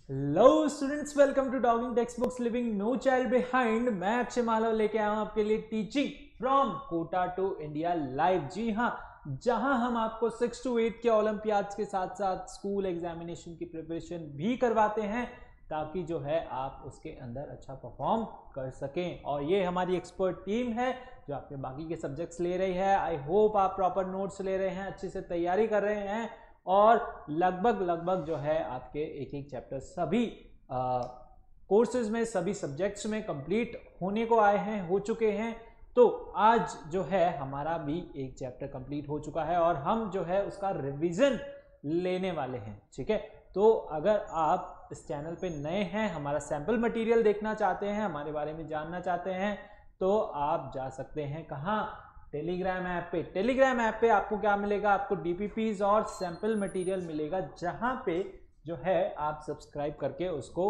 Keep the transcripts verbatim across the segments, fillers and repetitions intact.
Hello students, welcome to talking text books leaving no child behind. मैं अक्षय मालव लेके आया हूं आपके लिए teaching from Kota to India live. जी हाँ, जहां हम आपको सिक्स टू एट के ओलंपियाड्स के साथ साथ स्कूल एग्जामिनेशन की प्रिपरेशन भी करवाते हैं ताकि जो है आप उसके अंदर अच्छा परफॉर्म कर सकें। और ये हमारी एक्सपर्ट टीम है जो आपके बाकी के सब्जेक्ट्स ले रही है। आई होप आप प्रॉपर नोट्स ले रहे हैं, अच्छे से तैयारी कर रहे हैं और लगभग लगभग जो है आपके एक एक चैप्टर सभी कोर्सेज में, सभी सब्जेक्ट्स में कंप्लीट होने को आए हैं, हो चुके हैं। तो आज जो है हमारा भी एक चैप्टर कंप्लीट हो चुका है और हम जो है उसका रिवीजन लेने वाले हैं। ठीक है, तो अगर आप इस चैनल पे नए हैं, हमारा सैंपल मटेरियल देखना चाहते हैं, हमारे बारे में जानना चाहते हैं, तो आप जा सकते हैं कहाँ? टेलीग्राम ऐप पे। टेलीग्राम ऐप पे आपको क्या मिलेगा? आपको डीपीपीज और सैंपल मटेरियल मिलेगा, जहां पे जो है आप सब्सक्राइब करके उसको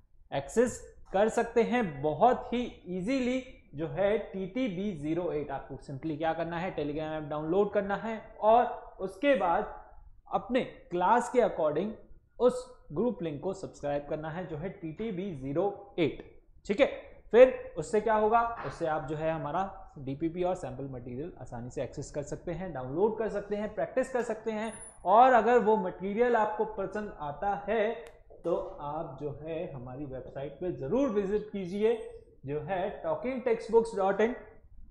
एक्सेस कर सकते हैं बहुत ही इजीली। जो है T T B zero eight, आपको सिंपली क्या करना है, टेलीग्राम ऐप डाउनलोड करना है और उसके बाद अपने क्लास के अकॉर्डिंग उस ग्रुप लिंक को सब्सक्राइब करना है जो है T T B zero eight. ठीक है, फिर उससे क्या होगा, उससे आप जो है हमारा डीपीपी और सैंपल मटेरियल आसानी से एक्सेस कर सकते हैं, डाउनलोड कर सकते हैं, प्रैक्टिस कर सकते हैं। और अगर वो मटेरियल आपको पसंद आता है तो आप जो है हमारी वेबसाइट पे जरूर विजिट कीजिए, जो है talking text books dot in.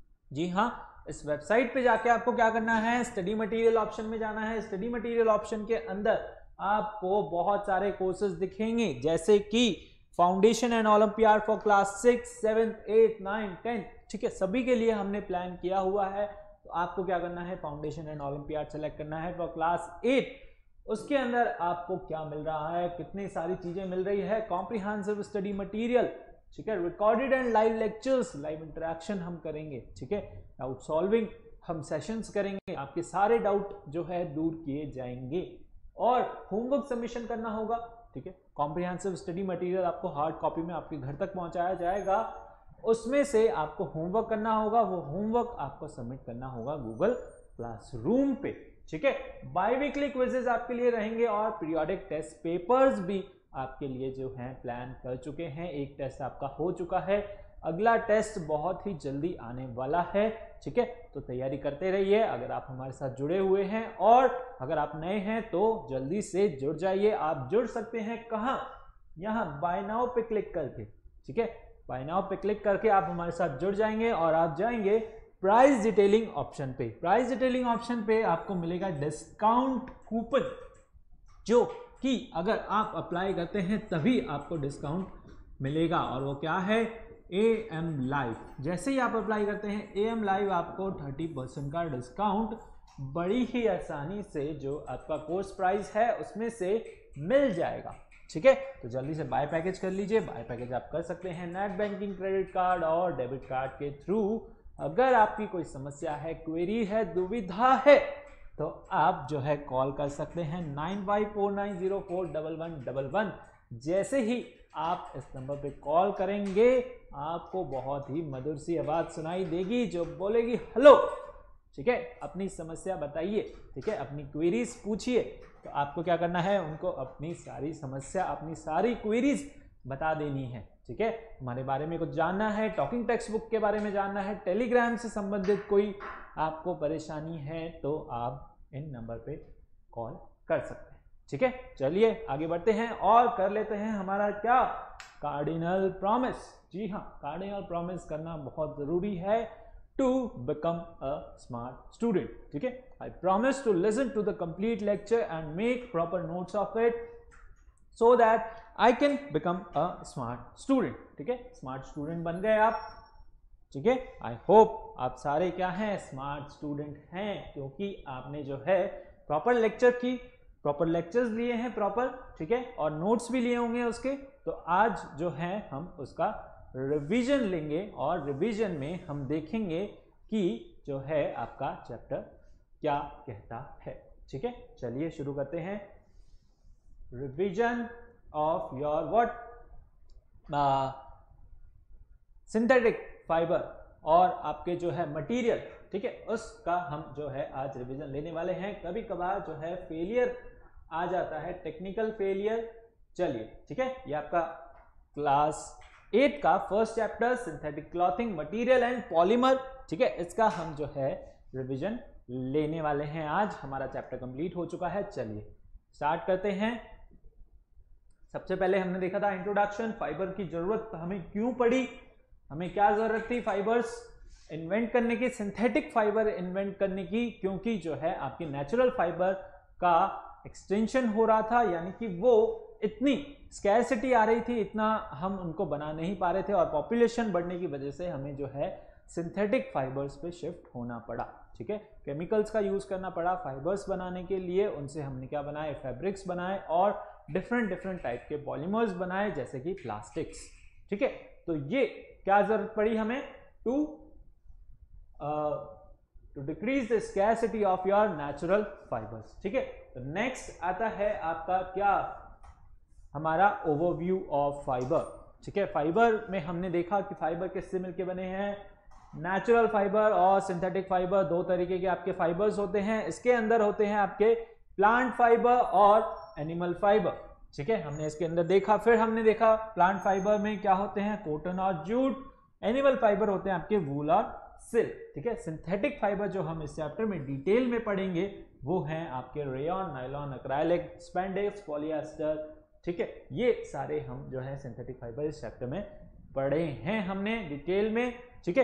जी हाँ, इस वेबसाइट पे जाके आपको क्या करना है, स्टडी मटेरियल ऑप्शन में जाना है। स्टडी मटेरियल ऑप्शन के अंदर आपको बहुत सारे कोर्सेज दिखेंगे, जैसे कि foundation and olympiad for class six seventh eight nine tenth. ठीक है, सभी के लिए हमने प्लान किया हुआ है। तो आपको क्या करना है, फाउंडेशन एंड ओलंपियाड सेलेक्ट करना है फॉर क्लास एट। उसके अंदर आपको क्या मिल रहा है, कितनी सारी चीजें मिल रही है, कॉम्प्रिहेंसिव स्टडी मटेरियल। ठीक है, recorded and live lectures, live interaction हम करेंगे। ठीक है, डाउट सॉल्विंग हम सेशंस करेंगे, आपके सारे डाउट जो है दूर किए जाएंगे और होमवर्क सबमिशन करना होगा। ठीक है, कॉम्प्रिहेंसिव स्टडी मटेरियल आपको हार्ड कॉपी में आपके घर तक पहुंचाया जाएगा, उसमें से आपको होमवर्क करना होगा। वो होमवर्क आपको सबमिट करना होगा गूगल क्लासरूम पे। ठीक है, बाई वीकली क्विजेज आपके लिए रहेंगे और पीरियोडिक टेस्ट पेपर्स भी आपके लिए जो हैं प्लान कर चुके हैं। एक टेस्ट आपका हो चुका है, अगला टेस्ट बहुत ही जल्दी आने वाला है। ठीक है, तो तैयारी करते रहिए अगर आप हमारे साथ जुड़े हुए हैं, और अगर आप नए हैं तो जल्दी से जुड़ जाइए। आप जुड़ सकते हैं कहाँ? यहाँ बाय नाउ पे क्लिक करके। ठीक है, बाय नाउ पे क्लिक करके आप हमारे साथ जुड़ जाएंगे और आप जाएंगे प्राइस डिटेलिंग ऑप्शन पे। प्राइस डिटेलिंग ऑप्शन पे आपको मिलेगा डिस्काउंट कूपन, जो कि अगर आप अप्लाई करते हैं तभी आपको डिस्काउंट मिलेगा, और वो क्या है, ए एम लाइव। जैसे ही आप अप्लाई करते हैं ए एम लाइव, आपको थर्टी परसेंट का डिस्काउंट बड़ी ही आसानी से जो आपका कोर्स प्राइस है उसमें से मिल जाएगा। ठीक है, तो जल्दी से बाय पैकेज कर लीजिए। बाय पैकेज आप कर सकते हैं नेट बैंकिंग, क्रेडिट कार्ड और डेबिट कार्ड के थ्रू। अगर आपकी कोई समस्या है, क्वेरी है, दुविधा है, तो आप जो है कॉल कर सकते हैं nine five four nine zero four double one double one. जैसे ही आप इस नंबर पे कॉल करेंगे, आपको बहुत ही मधुर सी आवाज सुनाई देगी जो बोलेगी हेलो। ठीक है, अपनी समस्या बताइए। ठीक है, अपनी क्वेरीज पूछिए। तो आपको क्या करना है, उनको अपनी सारी समस्या, अपनी सारी क्वेरीज बता देनी है। ठीक है, हमारे बारे में कुछ जानना है, टॉकिंग टेक्स्ट बुक के बारे में जानना है, टेलीग्राम से संबंधित कोई आपको परेशानी है, तो आप इन नंबर पे कॉल कर सकते हैं। ठीक है, चलिए आगे बढ़ते हैं और कर लेते हैं हमारा क्या, कार्डिनल प्रॉमिस। जी हाँ, कार्डिनल प्रॉमिस करना बहुत जरूरी है to become a smart student. ठीक है, I promise to listen to the complete lecture and make proper notes of it so that I can become a smart student. ठीक है, smart student बन गए आप। ठीक है, आई होप आप सारे क्या हैं, स्मार्ट स्टूडेंट हैं, क्योंकि आपने जो है प्रॉपर लेक्चर की, प्रॉपर लेक्चर्स लिए हैं प्रॉपर। ठीक है, और नोट्स भी लिए होंगे उसके। तो आज जो है हम उसका रिवीजन लेंगे और रिवीजन में हम देखेंगे कि जो है आपका चैप्टर क्या कहता है। ठीक है, चलिए शुरू करते हैं। Revision of your what, synthetic fibre और आपके जो है मटेरियल। ठीक है, उसका हम जो है आज रिवीजन लेने वाले हैं। कभी कभार जो है फेलियर आ जाता है, टेक्निकल फेलियर। चलिए ठीक है, ये आपका क्लास एट का first chapter synthetic clothing material and polymer, ठीक है, इसका हम जो है रिवीजन लेने वाले हैं। आज हमारा चैप्टर कंप्लीट हो चुका है। चलिए स्टार्ट करते हैं। सबसे पहले हमने देखा था इंट्रोडक्शन, फाइबर की जरूरत हमें क्यों पड़ी, हमें क्या जरूरत थी फाइबर्स इन्वेंट करने की, सिंथेटिक फाइबर इन्वेंट करने की, क्योंकि जो है आपकी नेचुरल फाइबर का एक्सटेंशन हो रहा था, यानी कि वो इतनी स्कैरसिटी आ रही थी, इतना हम उनको बना नहीं पा रहे थे और पॉपुलेशन बढ़ने की वजह से हमें जो है सिंथेटिक फाइबर्स पे शिफ्ट होना पड़ा। ठीक है, केमिकल्स का यूज करना पड़ा फाइबर्स बनाने के लिए, उनसे हमने क्या बनाए, फैब्रिक्स बनाए और डिफरेंट डिफरेंट टाइप के पॉलीमर्स बनाए जैसे कि प्लास्टिक्स। ठीक है, तो ये क्या जरूरत पड़ी हमें, to to decrease the scarcity of your natural fibres. ठीक है, तो नेक्स्ट आता है आपका क्या, हमारा ओवरव्यू ऑफ फाइबर। ठीक है, फाइबर में हमने देखा कि फाइबर किससे मिलके बने हैं, नेचुरल फाइबर और सिंथेटिक फाइबर, दो तरीके के आपके फाइबर्स होते हैं। इसके अंदर होते हैं आपके प्लांट फाइबर और एनिमल फाइबर। ठीक है, हमने इसके अंदर देखा। फिर हमने देखा प्लांट फाइबर में क्या होते हैं, कॉटन और जूट। एनिमल फाइबर होते हैं आपके वूल और सिल्क। ठीक है, सिंथेटिक फाइबर जो हम इस चैप्टर में डिटेल में पढ़ेंगे वो हैं आपके rayon, nylon, acrylic, spandex, polyester. ठीक है, ये सारे हम जो है सिंथेटिक फाइबर इस चैप्टर में पढ़े हैं हमने डिटेल में। ठीक है,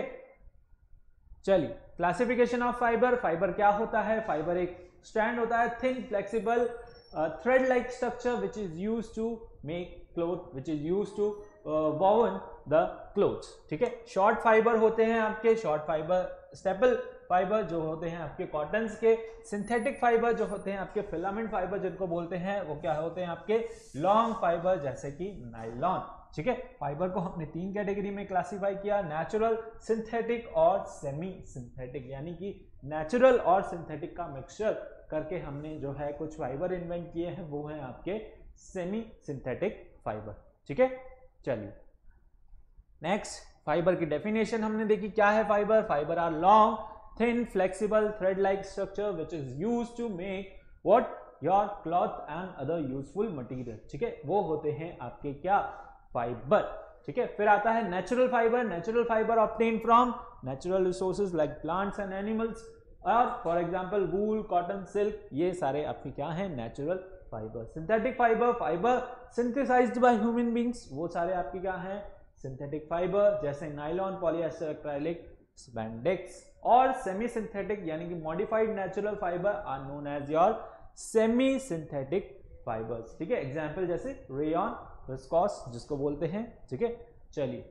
चलिए क्लासिफिकेशन ऑफ फाइबर। फाइबर क्या होता है, फाइबर एक स्ट्रैंड होता है, thin flexible thread like structure which is use to make cloth, which is use to woven the cloths. ठीक है, शॉर्ट फाइबर होते हैं आपके, शॉर्ट फाइबर स्टेपल फाइबर जो होते हैं आपके कॉटन्स के। सिंथेटिक फाइबर जो होते हैं आपके फिलामेंट फाइबर जिनको बोलते हैं, वो क्या होते हैं आपके लॉन्ग फाइबर जैसे कि नायलॉन। ठीक है, फाइबर को हमने तीन कैटेगरी में क्लासिफाई किया, नेचुरल, सिंथेटिक और सेमी सिंथेटिक, यानी कि नेचुरल और सिंथेटिक का मिक्सचर करके हमने जो है कुछ फाइबर इन्वेंट किए हैं, वो हैं आपके सेमी सिंथेटिक फाइबर। ठीक है, चलिए नेक्स्ट फाइबर की डेफिनेशन हमने देखी। क्या है fibre, fibre are long thin flexible thread like structure which is used to make what, your cloth and other useful material. ठीक है, वो होते हैं आपके क्या, फाइबर। ठीक है, फिर आता है natural fibre. Natural fibre obtain from natural resources like plants and animals, और for example wool, cotton, silk, ये सारे आपके क्या हैं, natural fibre. Synthetic fibre, fibre synthesised by human beings, वो सारे आपके क्या हैं, सिंथेटिक फाइबर, जैसे नायलॉन, पॉलिएस्टर, एक्राइलिक, स्पैंडेक्स। और सेमी सिंथेटिक यानी कि modified natural fibre are known as your semi synthetic fibres. ठीक है, एग्जांपल जैसे रेयॉन, विस्कोस जिसको बोलते हैं। ठीक है, चलिए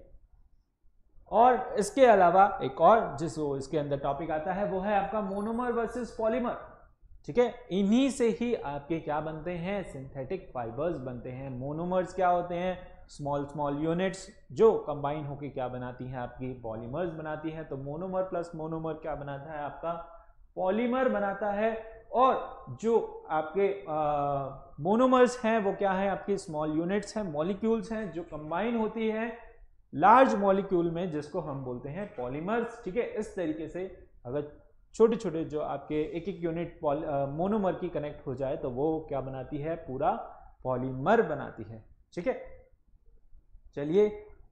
और इसके अलावा एक और जिस वो इसके अंदर टॉपिक आता है वो है आपका मोनोमर वर्सेस पॉलीमर। ठीक है, इन्हीं से ही आपके क्या बनते हैं, सिंथेटिक फाइबर्स बनते हैं। मोनोमर्स क्या होते हैं, स्मॉल स्मॉल यूनिट्स जो कंबाइन होकर क्या बनाती हैं, आपकी पॉलीमर्स बनाती हैं। तो मोनोमर प्लस मोनोमर क्या बनाता है, आपका पॉलीमर बनाता है। और जो आपके मोनोमर्स हैं वो क्या है, आपकी स्मॉल यूनिट्स हैं, मॉलिक्यूल्स हैं जो कंबाइन होती हैं लार्ज मॉलिक्यूल में, जिसको हम बोलते हैं पॉलीमर्स। ठीक है, इस तरीके से अगर छोटे छोटे जो आपके एक एक यूनिट मोनोमर की कनेक्ट हो जाए तो वो क्या बनाती है, पूरा पॉलीमर बनाती है। ठीक है, चलिए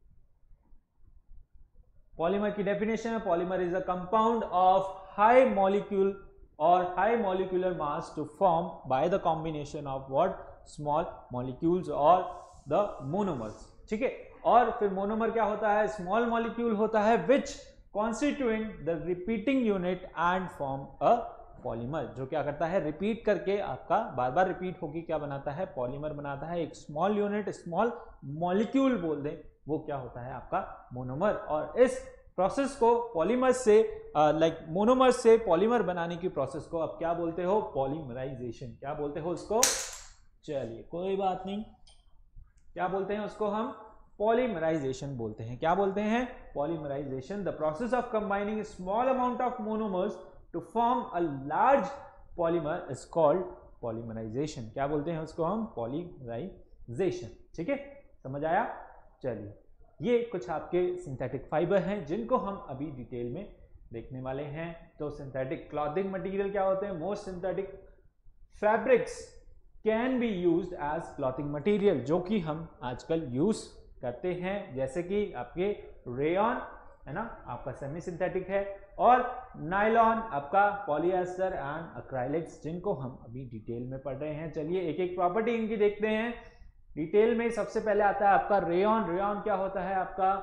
पॉलीमर की डेफिनेशन है, polymer is a compound of high molecule और high molecular mass to form by the combination of what, small molecules और द मोनोमर्स। ठीक है, और फिर मोनोमर क्या होता है, स्मॉल मॉलिक्यूल होता है which constituent the repeating unit and form a polymer, जो क्या करता है, रिपीट करके आपका बार बार रिपीट होकर क्या बनाता है, पॉलीमर बनाता है। एक स्मॉल यूनिट, स्मॉल मॉलिक्यूल बोल दें, वो क्या होता है आपका मोनोमर। और इस प्रोसेस को पॉलीमर से लाइक uh, मोनोमर से पॉलीमर बनाने की प्रोसेस को आप क्या बोलते हो, पॉलीमराइजेशन। क्या बोलते हो उसको, चलिए कोई बात नहीं, क्या बोलते हैं उसको हम, पॉलीमराइजेशन बोलते हैं। क्या बोलते हैं, polymerisation, the process of combining small amount of monomers to form a large polymer is called polymerisation. क्या बोलते हैं उसको हम, पॉलीमराइजेशन। ठीक है, समझ आया। चलिए ये कुछ आपके सिंथेटिक फाइबर हैं जिनको हम अभी डिटेल में देखने वाले हैं। तो सिंथेटिक क्लॉथिंग मटेरियल क्या होते हैं, most synthetic fabrics can be used as clothing material, जो कि हम आजकल यूज करते हैं, जैसे कि आपके रेयॉन है ना, आपका सेमी सिंथेटिक है, और नायलॉन आपका पॉलिएस्टर एंड एक्राइलिक्स, जिनको हम अभी डिटेल में पढ़ रहे हैं। चलिए एक एक प्रॉपर्टी इनकी देखते हैं डिटेल में। सबसे पहले आता है आपका रेयॉन। रेयॉन क्या होता है? आपका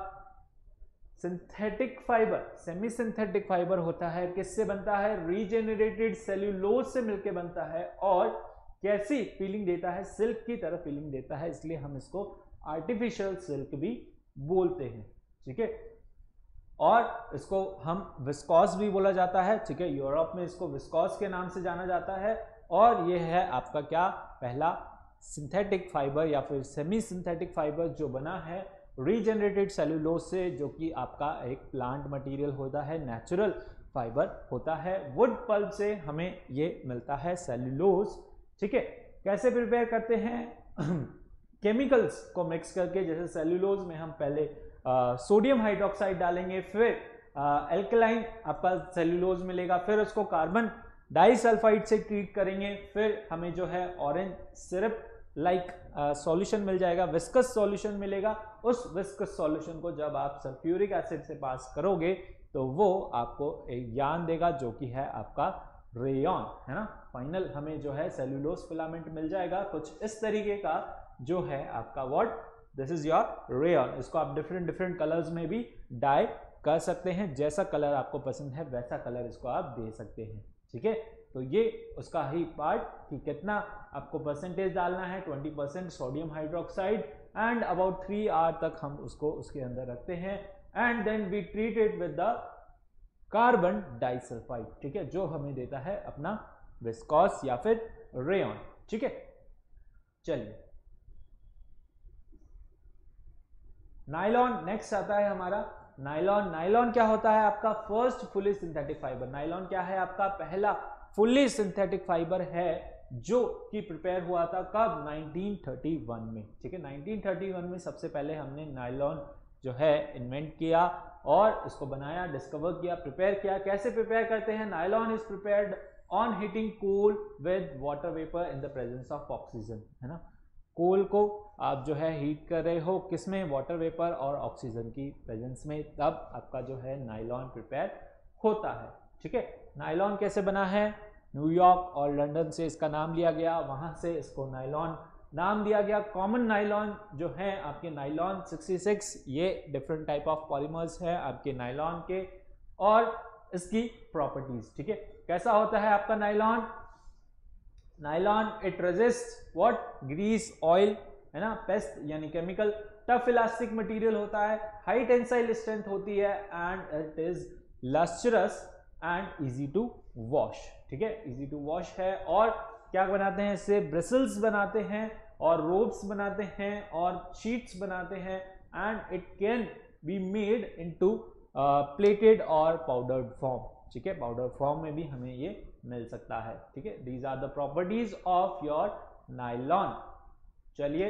synthetic fibre, semi synthetic fibre होता है। किससे बनता है? रीजेनरेटेड सेल्यूलोज से मिलकर बनता है, और कैसी फीलिंग देता है? सिल्क की तरह फीलिंग देता है, इसलिए हम इसको आर्टिफिशियल सिल्क भी बोलते हैं। ठीक है, और इसको हम विस्कॉस भी बोला जाता है। ठीक है, यूरोप में इसको विस्कॉस के नाम से जाना जाता है। और ये है आपका क्या? पहला सिंथेटिक फाइबर या फिर सेमी सिंथेटिक फाइबर जो बना है रीजेनरेटेड सेल्यूलोज से, जो कि आपका एक प्लांट मटेरियल होता है, नेचुरल फाइबर होता है। वुड पल्प से हमें ये मिलता है सेल्यूलोज। ठीक है, कैसे प्रिपेयर करते हैं? केमिकल्स को मिक्स करके, जैसे सेल्यूलोज में हम पहले सोडियम हाइड्रोक्साइड डालेंगे, फिर एल्कलाइन आपका सेल्यूलोज मिलेगा, फिर उसको कार्बन डाइसल्फाइड से ट्रीट करेंगे, फिर हमें जो है ऑरेंज सिरप लाइक सॉल्यूशन मिल जाएगा, विस्कस सॉल्यूशन मिलेगा। उस विस्कस सॉल्यूशन को जब आप सल्फ्यूरिक एसिड से पास करोगे तो वो आपको एक यान देगा, जो कि है आपका रेयॉन, है ना। फाइनल हमें जो है सेल्यूलोज फिलामेंट मिल जाएगा कुछ इस तरीके का, जो है आपका what, this is your rayon. इसको आप डिफरेंट डिफरेंट कलर्स में भी डाई कर सकते हैं, जैसा कलर आपको पसंद है वैसा कलर इसको आप दे सकते हैं। ठीक है, तो ये उसका ही पार्ट कि कितना आपको परसेंटेज डालना है, twenty percent sodium hydroxide, and about three hour तक हम उसको उसके अंदर रखते हैं, and then we treat it with the carbon disulphide. ठीक है, जो हमें देता है अपना विस्कॉस या फिर रेयॉन। ठीक है, चलिए नायलॉन नेक्स्ट आता है हमारा। नायलॉन नायलॉन क्या होता है? आपका first fully synthetic fibre. Nylon क्या है? आपका पहला फुली सिंथेटिक फाइबर है, जो कि प्रिपेयर हुआ था कब? नाइनटीन थर्टी वन में। ठीक है, नाइनटीन थर्टी वन में सबसे पहले हमने नायलॉन जो है इन्वेंट किया और इसको बनाया, डिस्कवर किया, प्रिपेयर किया। कैसे प्रिपेयर करते हैं? Nylon is prepared on heating coal with water vapour in the presence of oxygen, है ना। कोल को आप जो है हीट कर रहे हो, किसमें? वाटर वेपर और ऑक्सीजन की प्रेजेंस में, तब आपका जो है नायलॉन प्रिपेयर होता है। ठीक है, नायलॉन कैसे बना है? न्यूयॉर्क और लंदन से इसका नाम लिया गया, वहां से इसको नायलॉन नाम दिया गया। कॉमन नायलॉन जो है आपके नायलॉन सिक्सटी सिक्स, ये डिफरेंट टाइप ऑफ पॉलीमर्स है आपके नायलॉन के, और इसकी प्रॉपर्टीज। ठीक है, कैसा होता है आपका nylon? Nylon it resist what? Grease, oil, है ना, पेस्ट यानी केमिकल। टफ इलास्टिक मटेरियल होता है, हाई टेंसाइल स्ट्रेंथ होती है, and it is lustrous and easy to wash. ठीक है, इजी टू वॉश है। और क्या बनाते हैं इससे? ब्रिसल्स बनाते हैं और रोप्स बनाते हैं और शीट्स बनाते हैं, and it can be made into plated और पाउडर्ड फॉर्म। ठीक है, पाउडर फॉर्म में भी हमें ये मिल सकता है। ठीक है, these are the properties of your nylon. चलिए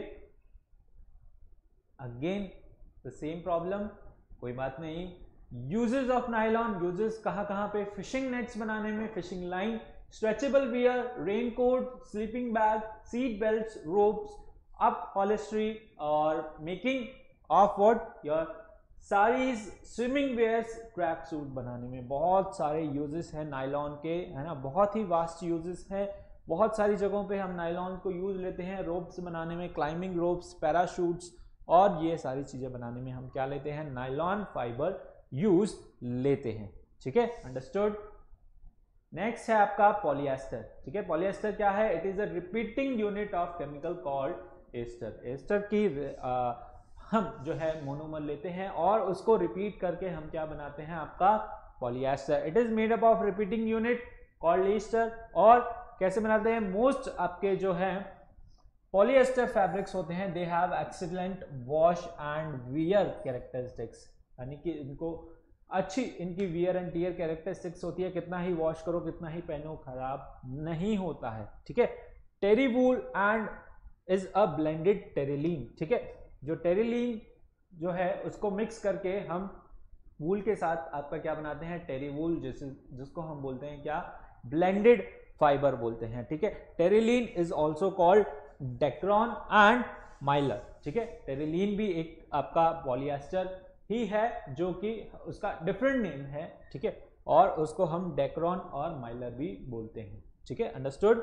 अगेन द सेम प्रॉब्लम, कोई बात नहीं। यूजेस ऑफ नायलॉन, यूजेस कहां कहां पे? फिशिंग नेट्स बनाने में, fishing line, stretchable wear, raincoat, sleeping bag, seat belts, ropes, upholstery, और making of what? Your saris, swimming wears, track suit बनाने में बहुत सारे यूजेस हैं नायलॉन के, है ना। बहुत ही वास्ट यूजेस हैं, बहुत सारी जगहों पे हम नायलॉन को यूज लेते हैं। रोप्स बनाने में, क्लाइंबिंग रोप्स, पैराशूट्स, और ये सारी चीजें बनाने में हम क्या लेते हैं? नायलॉन फाइबर यूज लेते हैं। ठीक है, अंडरस्टूड। नेक्स्ट है आपका पॉलिएस्टर। ठीक है, पॉलिएस्टर क्या है? It is a repeating unit of chemical called ester. Ester की आ, हम जो है मोनोमर लेते हैं और उसको रिपीट करके हम क्या बनाते हैं? आपका polyester. It is made up of repeating unit called ester. और कैसे बनाते हैं? मोस्ट आपके जो है पॉलिएस्टर फैब्रिक्स होते हैं, they have excellent wash and wear characteristics, यानी कि इनको अच्छी इनकी वियर एंड टियर कैरेक्टरिस्टिक्स होती है। कितना ही वॉश करो, कितना ही पहनो, खराब नहीं होता है। ठीक है, terry wool and is a blended terylene. ठीक है, जो टेरिलीन जो है उसको मिक्स करके हम वूल के साथ आपका क्या बनाते हैं? टेरी वूल, जिस जिसको हम बोलते हैं क्या? ब्लेंडेड फाइबर बोलते हैं, ठीक है। Terylene is also called dacron and mylar, ठीक है। टेरिलीन भी एक आपका पॉलिएस्टर ही है जो कि उसका डिफरेंट नेम है, ठीक है, और उसको हम डेक्रॉन और माइलर भी बोलते हैं, ठीक है। अंडरस्टूड।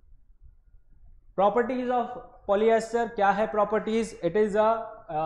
प्रॉपर्टीज ऑफ पॉलिएस्टर क्या है? Properties, it is a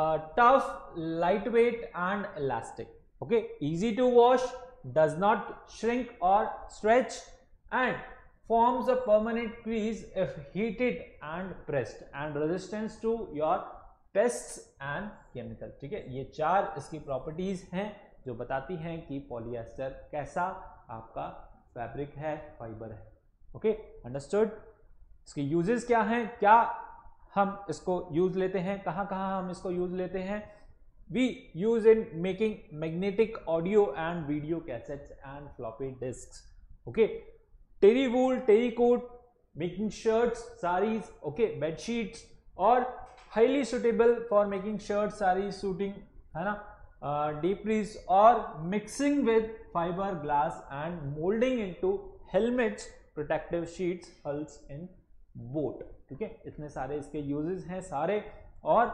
tough, light weight and elastic, okay, easy to wash, does not shrink और stretch and forms a permanent crease if heated and pressed and resistance to your pests and chemical, ठीक है। ये चार इसकी properties हैं जो बताती हैं कि पॉलिएस्टर कैसा आपका फैब्रिक है, फाइबर है, ओके, अंडरस्टूड। इसके यूजेस क्या हैं, क्या हम इसको यूज लेते हैं, कहां कहां हम इसको यूज लेते हैं? We use in making magnetic audio and video cassettes and floppy disks, okay. Terry wool, terry coat, making shirts, saris, okay, bed sheets, और highly suitable for making shirt, sari, suiting, है ना, डीप्रीज, और mixing with fibre glass and moulding into helmets, protective sheets, hulls in boat, ठीक है। इतने सारे इसके uses हैं सारे, और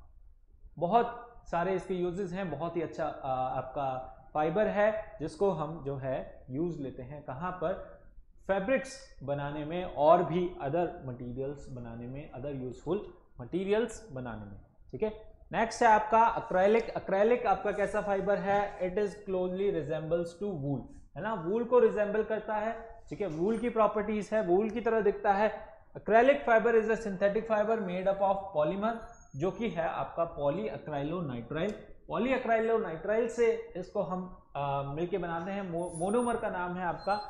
बहुत सारे इसके यूजेस हैं। बहुत ही अच्छा आ, आपका फाइबर है जिसको हम जो है यूज लेते हैं कहाँ पर? फैब्रिक्स बनाने में और भी अदर मटेरियल्स बनाने में, अदर यूजफुल मटेरियल्स बनाने में, ठीक है। नेक्स्ट है आपका अक्रेलिक। अक्रेलिक आपका कैसा फाइबर है? It is closely resembles to wool, है ना, वूल को रिजेंबल करता है, ठीक है। वूल की प्रॉपर्टीज है, वूल की तरह दिखता है। Acrylic fibre is a synthetic fibre made up of polymer, जो कि है आपका पॉली अक्राइलोनाइट्राइल। पॉली अक्राइलोनाइट्राइल से इसको हम मिलके बनाते हैं। मो, मोनोमर का नाम है आपका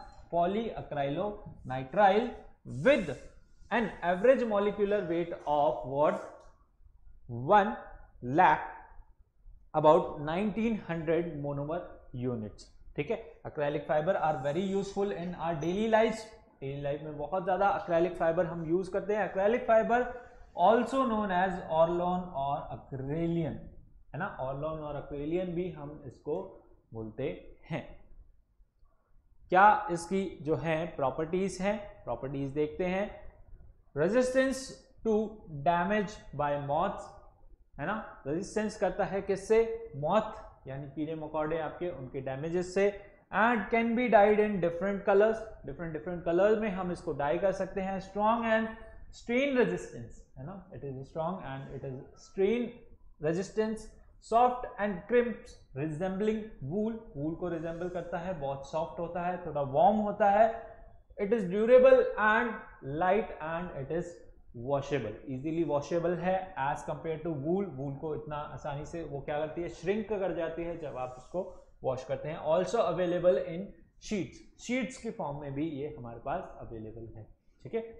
polyacrylonitrile with an average molecular weight of what one lakh about nineteen hundred monomer units, ठीक है। acrylic fiber are very useful in our daily lives, daily life में बहुत ज्यादा acrylic fiber हम यूज करते हैं। acrylic fiber also known as orlon और acrylion, है ना, orlon और acrylion भी हम इसको बोलते हैं। क्या इसकी जो है प्रॉपर्टीज हैं? प्रॉपर्टीज देखते हैं। Resistance to damage by moths, है ना, रेजिस्टेंस करता है किससे? मॉथ यानी कीड़े मकोड़े आपके, उनके डैमेजेस से। And can be dyed in different colours, different different colours में हम इसको डाई कर सकते हैं। स्ट्रॉन्ग एंड स्ट्रेन रेजिस्टेंस, है ना, it is strong and it is strain resistance. Soft and crimps resembling wool, wool को रिजेंबल करता है, बहुत सॉफ्ट होता है, थोड़ा वार्म होता है। It is durable and light and it is washable, easily washable है as compare to wool. Wool को इतना आसानी से वो क्या करती है, श्रिंक कर जाती है जब आप उसको वॉश करते हैं। Also available in sheets, sheets के फॉर्म में भी ये हमारे पास अवेलेबल है, ठीक है।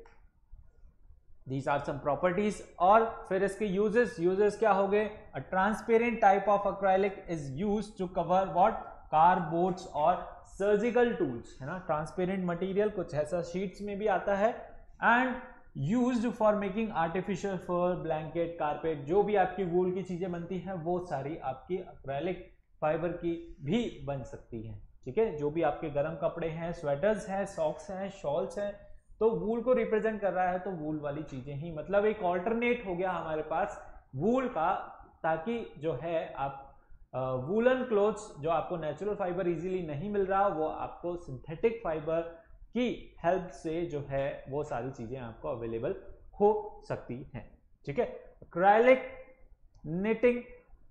These are some properties। और फिर इसके uses, uses क्या हो गए? A transparent type of acrylic is used to cover what? car boards और surgical tools, है ना, transparent material कुछ ऐसा sheets में भी आता है। and used for making artificial fur, blanket, carpet, जो भी आपकी wool की चीजें बनती हैं वो सारी आपकी acrylic फाइबर की भी बन सकती हैं, ठीक है। जो भी आपके गर्म कपड़े हैं, स्वेटर्स हैं, सॉक्स हैं, शॉल्स हैं, तो वूल को रिप्रेजेंट कर रहा है तो वूल वाली चीजें ही, मतलब एक ऑल्टरनेट हो गया हमारे पास वूल का, ताकि जो है आप वूलन क्लोथ्स जो आपको नेचुरल फाइबर इजीली नहीं मिल रहा, वो आपको सिंथेटिक फाइबर की हेल्प से जो है वो सारी चीजें आपको अवेलेबल हो सकती हैं, ठीक है। Acrylic knitting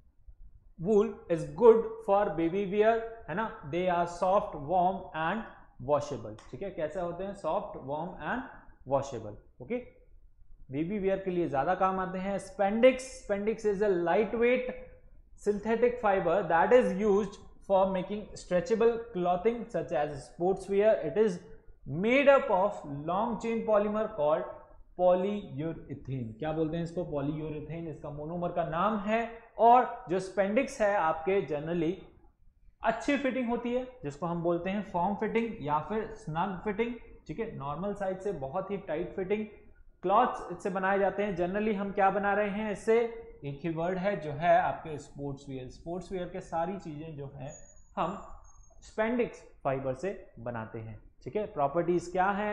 wool is good for baby wear, है ना, they are soft, warm and washable, ठीक है। कैसे होते हैं? Soft, warm and washable, okay. Baby wear के लिए ज्यादा काम आते हैं। Spandex, spandex is a light weight synthetic fibre that is used for making stretchable clothing such as sports wear. It is made up of long chain polymer called polyurethane. क्या बोलते हैं इसको? पॉलीयूरेथेन इसका मोनोमर का नाम है। और जो स्पेंडिक्स है आपके जनरली अच्छी फिटिंग होती है, जिसको हम बोलते हैं फॉर्म फिटिंग या फिर स्नग फिटिंग, ठीक है। नॉर्मल साइज से बहुत ही टाइट फिटिंग क्लॉथ्स इससे बनाए जाते हैं। जनरली हम क्या बना रहे हैं इससे? एक ही वर्ड है जो है आपके स्पोर्ट्स वियर। स्पोर्ट्स वियर के सारी चीजें जो है हम स्पेंडिक्स फाइबर से बनाते हैं, ठीक है। प्रॉपर्टीज क्या है?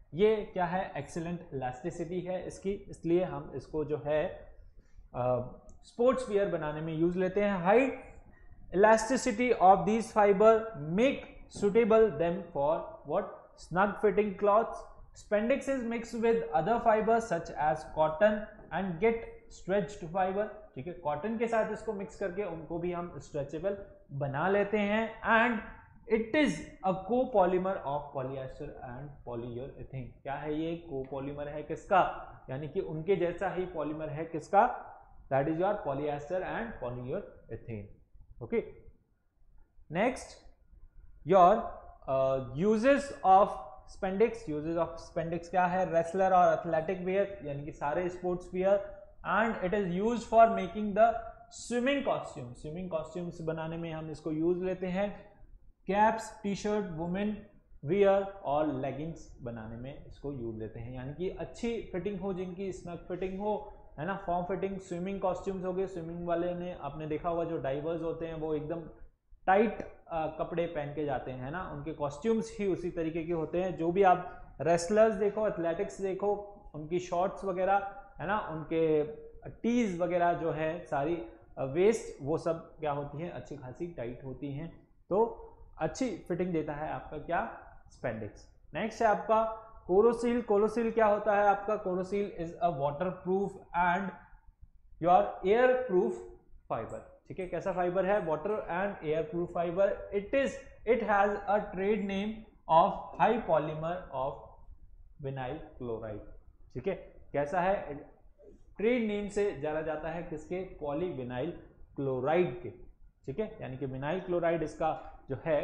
ये क्या है, एक्सीलेंट इलास्टिसिटी है इसकी, इसलिए हम इसको जो है स्पोर्ट्स वियर बनाने में यूज लेते हैं। High elasticity of these fibre make suitable them for what, snug fitting cloths. Spandex is mixed with other fibers such as cotton and get stretched fiber. ठीक है, कॉटन के साथ इसको मिक्स करके उनको भी हम स्ट्रेचेबल बना लेते हैं। And it is a copolymer of polyester and polyurethane. क्या है ये, कोपॉलीमर है किसका, यानी कि उनके जैसा ही पॉलीमर है किसका, that is your polyester and polyurethane. Okay, next your uses of spandex. Uses of spandex क्या है, रेसलर और एथलेटिक वियर यानी कि सारे sports wear. And it is use for making the swimming costume. Swimming costumes बनाने में हम इसको यूज लेते हैं। Caps, T shirt, women wear और लेगिंग्स बनाने में इसको यूज लेते हैं, यानी कि अच्छी फिटिंग हो, जिनकी स्नग फिटिंग हो, है ना, फॉर्म फिटिंग। स्विमिंग कॉस्ट्यूम्स हो गए, स्विमिंग वाले ने आपने देखा होगा जो डाइवर्स होते हैं वो एकदम टाइट कपड़े पहन के जाते हैं, है ना, उनके कॉस्ट्यूम्स ही उसी तरीके के होते हैं। जो भी आप रेसलर्स देखो, एथलेटिक्स देखो, उनकी शॉर्ट्स वगैरह, है ना, उनके टीज वगैरह जो है सारी वेस्ट वो सब क्या होती हैं, अच्छी खासी टाइट होती हैं, तो अच्छी फिटिंग देता है आपका क्या, स्पेंडिक्स। नेक्स्ट है आपका कोरोसील। कोरोसील क्या होता है आपका, Koroseal is a water proof and your air proof fibre. ठीक है, कैसा फाइबर है, water and air proof fibre. It is it has a trade name of high polymer of vinyl chloride. ठीक है, कैसा है, ट्रेड नेम से जाना जाता है किसके, पॉलीविनाइल क्लोराइड के। ठीक है, यानी कि विनाइल क्लोराइड इसका जो है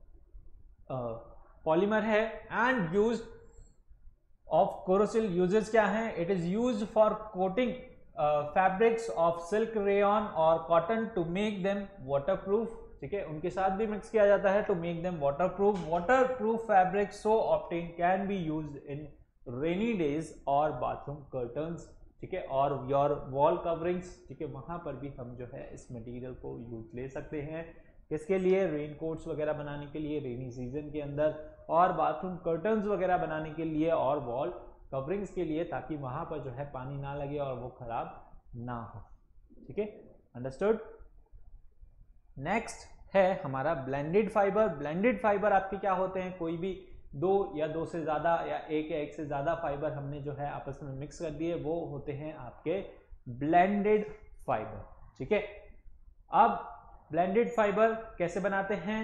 पॉलीमर है। And use of Koroseal uses क्या है, it is use for coating fabrics of silk, rayon और cotton to make them waterproof. ठीक है, उनके साथ भी मिक्स किया जाता है to make them waterproof. Waterproof fabric so obtain can be used in rainy days और बाथरूम कर्टन्स। ठीक है, और योर वॉल कवरिंग्स। ठीक है, वहां पर भी हम जो है इस मटेरियल को यूज ले सकते हैं, किसके लिए, रेन कोट्स वगैरह बनाने के लिए रेनी सीजन के अंदर, और बाथरूम कर्टन्स वगैरह बनाने के लिए, और वॉल कवरिंग्स के लिए, ताकि वहां पर जो है पानी ना लगे और वो खराब ना हो। ठीक है, अंडरस्टूड। नेक्स्ट है हमारा ब्लेंडेड फाइबर। ब्लेंडेड फाइबर आपके क्या होते हैं, कोई भी दो या दो से ज्यादा या एक या एक से ज्यादा फाइबर हमने जो है आपस में मिक्स कर दिए, वो होते हैं आपके ब्लेंडेड फाइबर। ठीक है, अब ब्लेंडेड फाइबर कैसे बनाते हैं,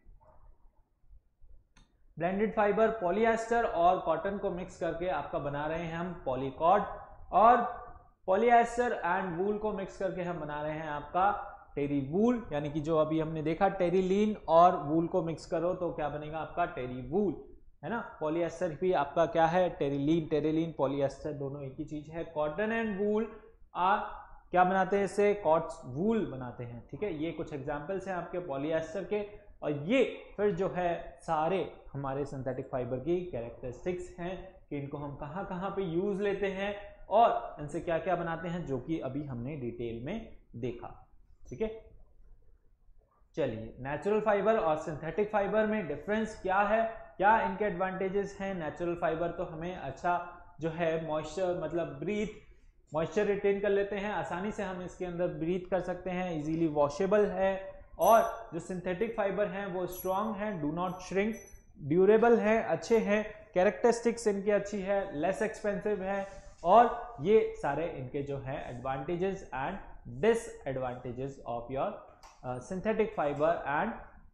ब्लेंडेड फाइबर पॉलिएस्टर और कॉटन को मिक्स करके आपका बना रहे हैं हम पॉलीकॉर्ड, और पॉलिएस्टर एंड वूल को मिक्स करके हम बना रहे हैं आपका टेरी वूल, यानी कि जो अभी हमने देखा टेरीलीन और वूल को मिक्स करो तो क्या बनेगा आपका टेरी वूल, है ना। पॉलिएस्टर भी आपका क्या है, टेरीलीन। टेरीलीन पॉलिएस्टर दोनों एक ही चीज है। कॉटन एंड वूल आ क्या बनाते हैं, इससे कॉट्स वूल बनाते हैं। ठीक है, ये कुछ एग्जांपल्स हैं आपके पॉलिएस्टर के, और ये फिर जो है सारे हमारे सिंथेटिक फाइबर की कैरेक्टरिस्टिक्स हैं कि इनको हम कहाँ कहाँ पे यूज लेते हैं और इनसे क्या क्या बनाते हैं, जो कि अभी हमने डिटेल में देखा। ठीक है, चलिए नेचुरल फाइबर और सिंथेटिक फाइबर में डिफरेंस क्या है, क्या इनके एडवांटेजेस हैं। नेचुरल फाइबर तो हमें अच्छा जो है मॉइस्चर, मतलब ब्रीथ मॉइस्चर रिटेन कर लेते हैं, आसानी से हम इसके अंदर ब्रीथ कर सकते हैं, इजीली वॉशेबल है। और जो सिंथेटिक फाइबर हैं वो स्ट्रॉन्ग हैं, डू नॉट श्रिंक, ड्यूरेबल है, अच्छे हैं, कैरेक्टरिस्टिक्स इनकी अच्छी है, लेस एक्सपेंसिव है, और ये सारे इनके जो है advantages and disadvantages of your synthetic fibre and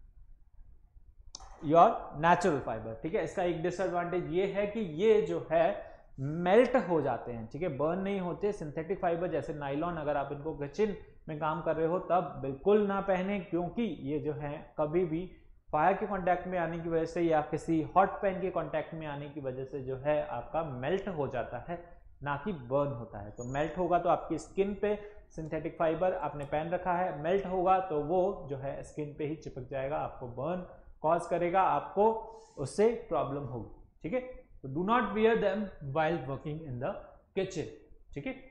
your natural fibre. ठीक है, इसका एक डिसएडवांटेज ये है कि ये जो है मेल्ट हो जाते हैं। ठीक है, बर्न नहीं होते। सिंथेटिक फाइबर जैसे नाइलॉन, अगर आप इनको किचन में काम कर रहे हो तब बिल्कुल ना पहने, क्योंकि ये जो है कभी भी फायर के कांटेक्ट में आने की वजह से या किसी हॉट पैन के कांटेक्ट में आने की वजह से जो है आपका मेल्ट हो जाता है, ना कि बर्न होता है। तो मेल्ट होगा तो आपकी स्किन पे सिंथेटिक फाइबर आपने पहन रखा है, मेल्ट होगा तो वो जो है स्किन पे ही चिपक जाएगा, आपको बर्न कॉज करेगा, आपको उससे प्रॉब्लम होगी। ठीक है, तो do not wear them while working in the kitchen. ठीक है,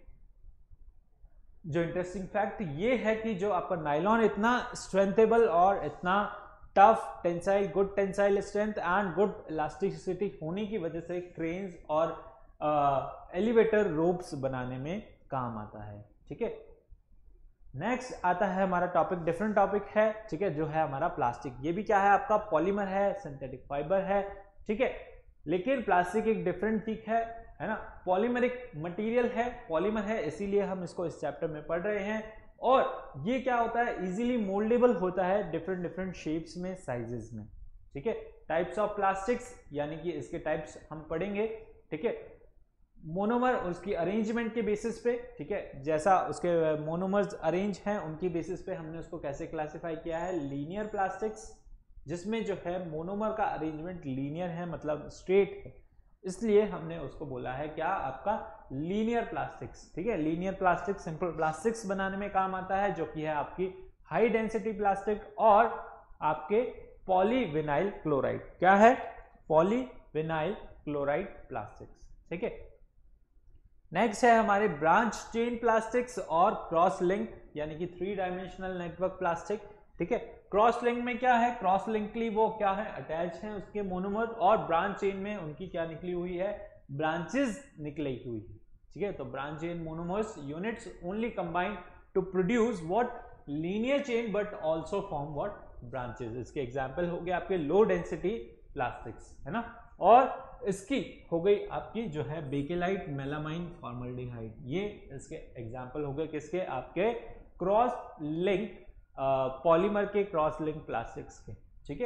जो इंटरेस्टिंग फैक्ट ये है कि जो आपका नायलॉन इतना स्ट्रेंथेबल और इतना tough tensile, good tensile strength and good elasticity होने की वजह से क्रेन्स और एलिवेटर रोप्स बनाने में काम आता है। ठीक है, नेक्स्ट आता है हमारा टॉपिक, डिफरेंट टॉपिक है, ठीक है, जो है हमारा प्लास्टिक। ये भी क्या है आपका, पॉलीमर है, सिंथेटिक फाइबर है, ठीक है, लेकिन प्लास्टिक एक डिफरेंट चीज है, है ना। पॉलीमर एक मटेरियल है, पॉलीमर है, इसीलिए हम इसको इस चैप्टर में पढ़ रहे हैं। और ये क्या होता है, इजीली मोल्डेबल होता है डिफरेंट डिफरेंट शेप्स में, साइजेस में। ठीक है, टाइप्स ऑफ प्लास्टिक्स यानी कि इसके टाइप्स हम पढ़ेंगे। ठीक है, मोनोमर उसकी अरेंजमेंट के बेसिस पे, ठीक है, जैसा उसके मोनोमर्स अरेंज हैं उनकी बेसिस पे हमने उसको कैसे क्लासिफाई किया है। लीनियर प्लास्टिक्स, जिसमें जो है मोनोमर का अरेंजमेंट लीनियर है, मतलब स्ट्रेट है, इसलिए हमने उसको बोला है क्या, आपका लीनियर प्लास्टिक्स। ठीक है, लीनियर प्लास्टिक सिंपल प्लास्टिक्स बनाने में काम आता है, जो कि है आपकी हाई डेंसिटी प्लास्टिक और आपके पॉलीविनाइल क्लोराइड। क्या है, पॉलीविनाइल क्लोराइड प्लास्टिक्स। ठीक है, नेक्स्ट है हमारे ब्रांच चेन प्लास्टिक्स और क्रॉस लिंक यानी कि थ्री डायमेंशनल नेटवर्क प्लास्टिक। ठीक है, क्रॉस लिंक में क्या है, क्रॉस लिंकली वो क्या है, अटैच है उसके मोनोमर, और ब्रांच चेन में उनकी क्या निकली हुई है, ब्रांचेस निकली हुई है। ठीक है, तो branch chain monomers units only combine to produce what, linear chain, but also form what, branches. इसके एग्जांपल हो गए आपके लो डेंसिटी प्लास्टिक्स, है ना। और इसकी हो गई आपकी जो है बेकेलाइट, मेलामाइन, फॉर्मल्डिहाइड, ये इसके एग्जांपल हो गए किसके, आपके क्रॉस लिंक पॉलीमर के, क्रॉस लिंक प्लास्टिक्स के। ठीक है,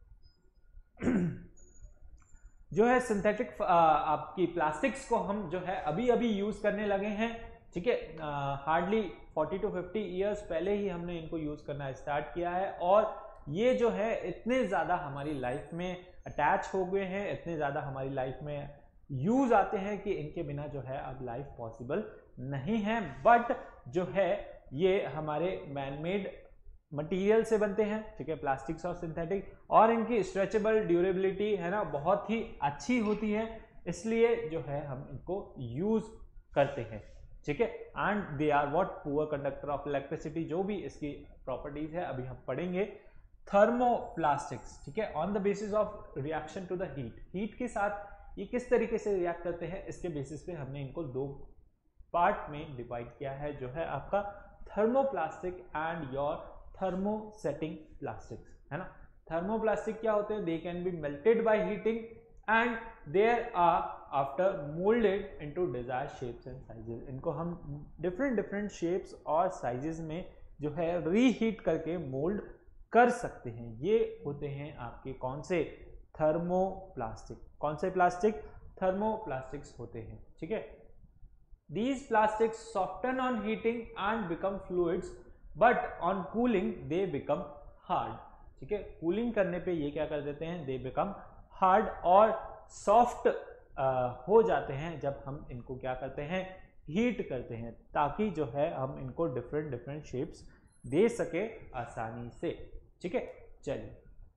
जो है सिंथेटिक आपकी प्लास्टिक्स को हम जो है अभी अभी यूज करने लगे हैं। ठीक है, hardly forty to fifty years पहले ही हमने इनको यूज करना स्टार्ट किया है, और ये जो है इतने ज्यादा हमारी लाइफ में अटैच हो गए हैं, इतने ज्यादा हमारी लाइफ में यूज आते हैं कि इनके बिना जो है अब लाइफ पॉसिबल नहीं है। बट जो है ये हमारे मैनमेड मटेरियल से बनते हैं। ठीक है, प्लास्टिक्स और सिंथेटिक, और इनकी स्ट्रेचेबल ड्यूरेबिलिटी है ना बहुत ही अच्छी होती है, इसलिए जो है हम इनको यूज करते हैं। ठीक है, and they are what, poor conductor of electricity, जो भी इसकी प्रॉपर्टीज है अभी हम पढ़ेंगे। थर्मोप्लास्टिक्स, ठीक है, on the basis of reaction to the heat, heat के साथ ये किस तरीके से रिएक्ट करते हैं, इसके बेसिस पे हमने इनको दो पार्ट में डिवाइड किया है, जो है आपका thermoplastic and your thermosetting plastics, है ना। थर्मोप्लास्टिक क्या होते हैं, they can be melted by heating and there are after moulded into desired shapes and sizes. इनको हम डिफरेंट डिफरेंट शेप्स और साइजेस में जो है रीहीट करके मोल्ड कर सकते हैं। ये होते हैं आपके कौन से, थर्मोप्लास्टिक। कौन से प्लास्टिक, थर्मोप्लास्टिक्स होते हैं। ठीक है, these plastics soften on heating and become fluids, but on cooling they become hard। ठीक है, कूलिंग करने पे ये क्या कर देते हैं, they become hard और सॉफ्ट हो जाते हैं जब हम इनको क्या करते हैं, हीट करते हैं, ताकि जो है हम इनको डिफरेंट डिफरेंट शेप्स दे सके आसानी से। ठीक है, चलिए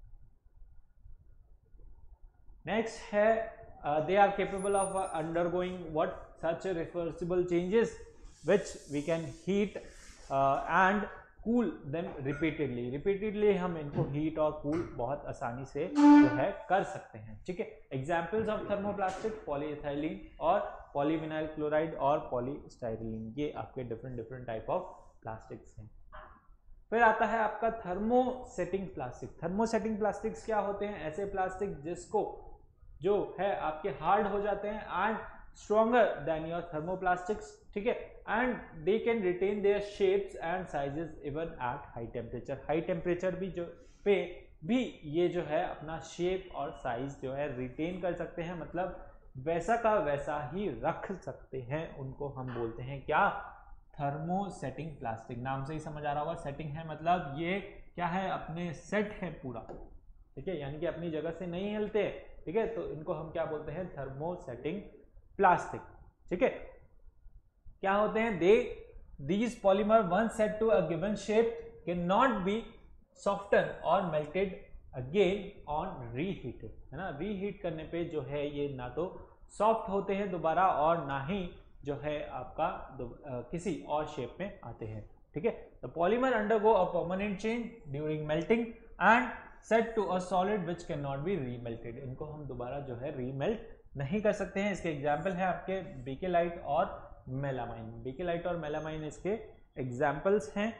नेक्स्ट है, they are capable of undergoing what, such a reversible changes which we can heat uh, and cool them repeatedly। repeatedly हम इनको हीट और कूल बहुत आसानी से जो है कर सकते हैं। ठीक है, एग्जांपल्स ऑफ थर्मोप्लास्टिक, पॉलीइथाइलीन और पॉलीविनाइल क्लोराइड और पॉलीस्टाइरीन, ये आपके different different type of plastics हैं। फिर आता है आपका थर्मोसेटिंग प्लास्टिक। थर्मोसेटिंग प्लास्टिक्स क्या होते हैं, ऐसे प्लास्टिक जिसको जो है आपके हार्ड हो जाते हैं and stronger than your thermoplastics। ठीक है, and they can retain their shapes and sizes even at high temperature। high temperature भी जो पे भी ये जो है अपना शेप और साइज जो है रिटेन कर सकते हैं, मतलब वैसा का वैसा ही रख सकते हैं। उनको हम बोलते हैं क्या, थर्मोसेटिंग प्लास्टिक। नाम से ही समझ आ रहा होगा, सेटिंग है मतलब ये क्या है, अपने सेट है पूरा। ठीक है, यानी कि अपनी जगह से नहीं हिलते। ठीक है, तो इनको हम क्या बोलते हैं, थर्मोसेटिंग प्लास्टिक। ठीक है, क्या होते हैं, they these polymer one set to a given shape can not be soften और मेल्टेड अगेन ऑन रीहीटेड, है ना। रीहीट करने पे जो है ये ना तो सॉफ्ट होते हैं दोबारा और ना ही जो है आपका आ, किसी और शेप में आते हैं। ठीक है, the polymer undergo a permanent change during melting and set to a solid which can not be remelted, इनको हम दोबारा जो है रीमेल्ट नहीं कर सकते हैं। इसके एग्जाम्पल है आपके बेकेलाइट और मेलामाइन, बेकेलाइट और मेलामाइन इसके एग्जाम्पल्स हैं।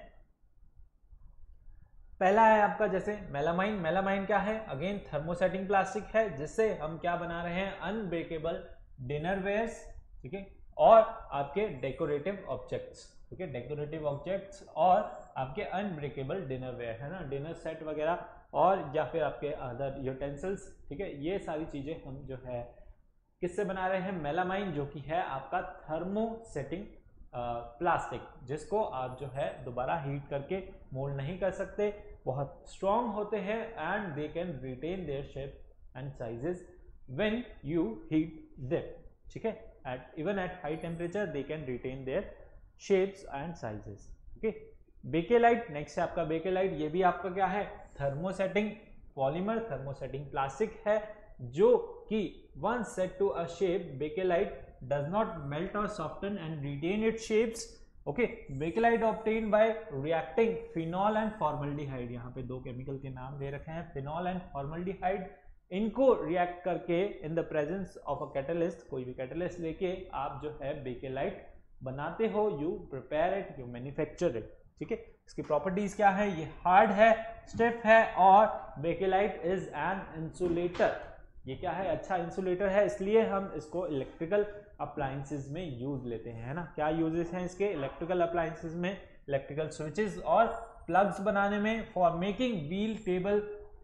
पहला है आपका जैसे मेलामाइन, मेलामाइन क्या है, अगेन थर्मोसेटिंग प्लास्टिक है जिससे हम क्या बना रहे हैं, अनब्रेकेबल डिनरवेयर्स, ठीक है, और आपके डेकोरेटिव ऑब्जेक्ट्स, ठीक है, डेकोरेटिव ऑब्जेक्ट्स और आपके अनब्रेकेबल डिनरवेयर है ना, डिनर सेट वगैरह, और या फिर आपके अदर यूटेंसिल्स, ठीक है, ये सारी चीजें हम जो है किससे बना रहे हैं, मेलामाइन, जो कि है आपका थर्मोसेटिंग प्लास्टिक, जिसको आप जो है दोबारा हीट करके मोल्ड नहीं कर सकते, बहुत स्ट्रॉन्ग होते हैं and they can retain their shape and sizes when you heat them, ठीक है, at even at high temperature they can retain their shapes and sizes, okay. Bakelite next है आपका बेकेलाइट, ये भी आपका क्या है, थर्मोसेटिंग पॉलीमर, थर्मोसेटिंग प्लास्टिक है, जो कि once set to a shape bakelite does not melt or soften and retain its shapes, okay। bakelite obtained by reacting phenol and formaldehyde, यहाँ पे दो केमिकल के नाम दे रखे हैं, phenol and formaldehyde, इनको रिएक्ट करके in the presence of a catalyst, कोई भी कैटलिस्ट लेके आप जो है बेकेलाइट बनाते हो, you prepare it, you manufacture it, ठीक है। इसकी प्रॉपर्टीज क्या है, ये हार्ड है, स्टिफ है, और बेकेलाइट इज एन इंसुलेटर, ये क्या है, अच्छा इंसुलेटर है, इसलिए हम इसको इलेक्ट्रिकल अप्लायंसेस में यूज लेते हैं, है ना। क्या यूजेस हैं इसके इलेक्ट्रिकल अप्लायंसेस में, इलेक्ट्रिकल स्विचेस और प्लग्स बनाने में, for making wheel table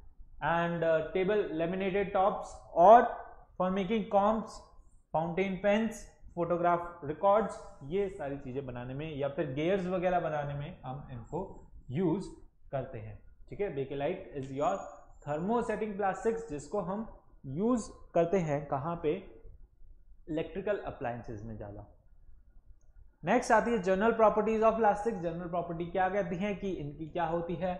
and table laminated tops, और for making combs, fountain pens, photograph records, ये सारी चीजें बनाने में, या फिर गेयर्स वगैरह बनाने में हम इनको यूज करते हैं, ठीक है। Bakelite is your thermosetting plastics, जिसको हम यूज करते हैं कहां पे, इलेक्ट्रिकल अप्लायंसेस में ज्यादा। नेक्स्ट आती है general properties of plastic. General property क्या कहती हैं कि इनकी क्या होती है,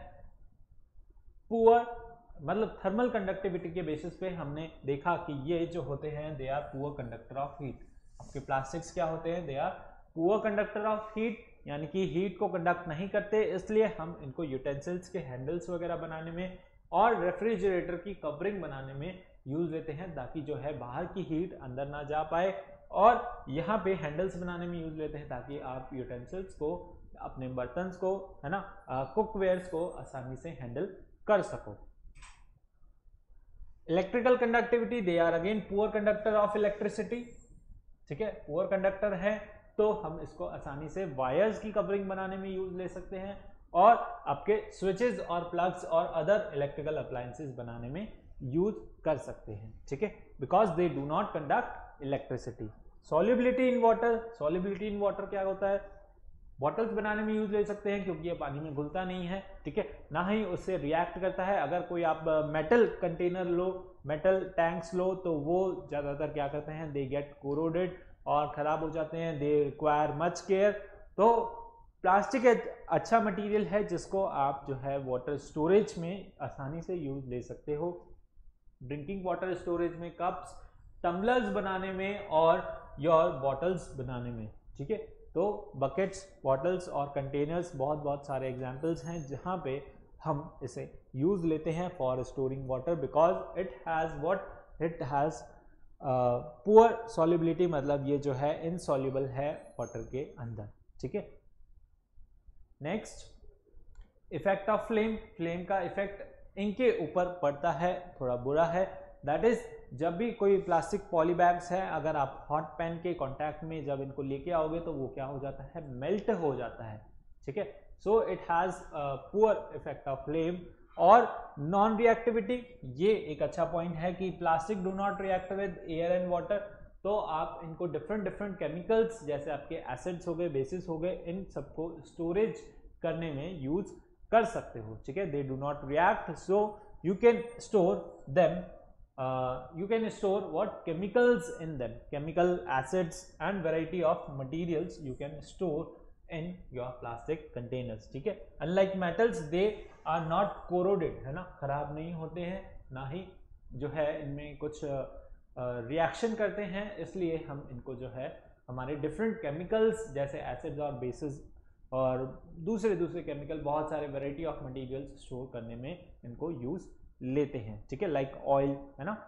पुअर, मतलब थर्मल कंडक्टिविटी के बेसिस पे हमने देखा कि ये जो होते हैं they are poor conductor of heat. आपके प्लास्टिक्स क्या होते हैं, they are poor conductor of heat, यानी कि हीट को कंडक्ट नहीं करते, इसलिए हम इनको यूटेंसिल्स के हैंडल्स वगैरह बनाने में और रेफ्रिजरेटर की कवरिंग बनाने में यूज लेते हैं, ताकि जो है बाहर की हीट अंदर ना जा पाए, और यहाँ पे हैंडल्स बनाने में यूज लेते हैं ताकि आप यूटेंसिल्स को, अपने बर्तन्स को, है ना, कुकवेयर्स को आसानी से हैंडल कर सको। Electrical conductivity, they are again poor conductor of electricity, ठीक है, पुअर कंडक्टर है, तो हम इसको आसानी से वायर्स की कवरिंग बनाने में यूज ले सकते हैं, और आपके स्विचेस और प्लग्स और अदर इलेक्ट्रिकल अप्लायंसेस बनाने में यूज कर सकते हैं, ठीक है, because they do not conduct electricity. Solubility in water, solubility in water क्या होता है, बॉटल्स बनाने में यूज ले सकते हैं क्योंकि ये पानी में घुलता नहीं है, ठीक है, ना ही उससे रिएक्ट करता है। अगर कोई आप मेटल कंटेनर लो, मेटल टैंक्स लो, तो वो ज्यादातर क्या करते हैं, दे गेट कोरोडेड और खराब हो जाते हैं, दे रिक्वायर मच केयर। तो प्लास्टिक एक अच्छा मटेरियल है जिसको आप जो है वाटर स्टोरेज में आसानी से यूज ले सकते हो, ड्रिंकिंग वाटर स्टोरेज में, कप्स, टम्बलर्स बनाने में, और योर बॉटल्स बनाने में, ठीक है। तो बकेट्स, बॉटल्स और कंटेनर्स, बहुत बहुत सारे एग्जांपल्स हैं जहां पे हम इसे यूज लेते हैं for storing water, because it has what it has poor solubility, मतलब ये जो है इनसॉल्युबल है वाटर के अंदर, ठीक है। Next, effect of flame. Flame का इफेक्ट इनके ऊपर पड़ता है, थोड़ा बुरा है, दैट इज जब भी कोई प्लास्टिक पॉली बैग्स है, अगर आप हॉट पैन के कांटेक्ट में जब इनको लेके आओगे तो वो क्या हो जाता है, मेल्ट हो जाता है, ठीक है। So it has poor effect of flame. और नॉन रिएक्टिविटी, ये एक अच्छा पॉइंट है कि plastic do not react with air and water, तो आप इनको डिफरेंट डिफरेंट केमिकल्स जैसे आपके एसिड्स हो गए, बेसिस हो गए, इन सबको स्टोरेज करने में यूज कर सकते हो, ठीक है। They do not react, so you can store them, you can store what chemicals in them, chemical acids and variety of materials you can store in your plastic containers, ठीक है। unlike metals they are not corroded, है ना, खराब नहीं होते हैं, ना ही जो है इनमें कुछ रिएक्शन uh, करते हैं, इसलिए हम इनको जो है हमारे डिफरेंट केमिकल्स जैसे एसिड्स और बेसिस और दूसरे दूसरे केमिकल, बहुत सारे वेराइटी ऑफ मटेरियल्स स्टोर करने में इनको यूज लेते हैं, ठीक है, लाइक ऑयल, है ना।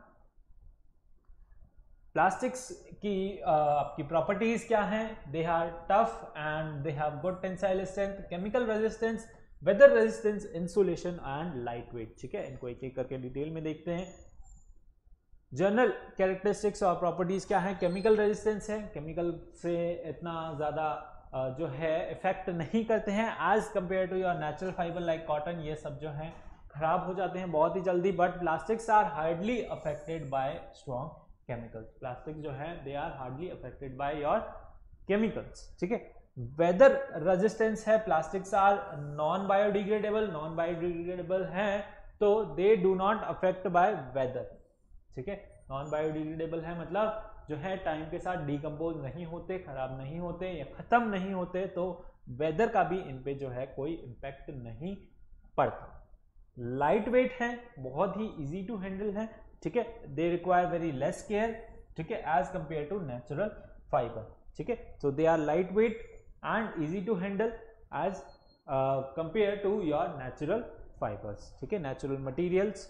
प्लास्टिक्स की uh, आपकी प्रॉपर्टीज क्या हैं? They are tough and they have good tensile strength, chemical resistance, weather resistance, insulation and light weight, ठीक है। इनको एक एक करके डिटेल में देखते हैं। जनरल कैरेक्टरिस्टिक्स और प्रॉपर्टीज क्या है? केमिकल रेजिस्टेंस है, केमिकल से इतना ज्यादा uh, जो है इफेक्ट नहीं करते हैं as compare to your natural fibre like cotton, ये सब जो है खराब हो जाते हैं बहुत ही जल्दी। But plastics are hardly affected by strong chemicals, plastic जो है they are hardly affected by your chemicals, ठीक है। वेदर रेजिस्टेंस है, plastics are non biodegradable, non biodegradable हैं तो they do not affect by weather, ठीक है। नॉन बायोडिग्रेडेबल है मतलब जो है टाइम के साथ डिकम्पोज नहीं होते, खराब नहीं होते या खत्म नहीं होते, तो वेदर का भी इन पे जो है कोई इम्पैक्ट नहीं पड़ता। लाइट वेट है, बहुत ही इजी टू हैंडल है, ठीक है। They require very less care, ठीक है, as compare to natural fibre, ठीक है। So they are light weight and easy to handle as compare to your natural fibres, ठीक है, natural materials.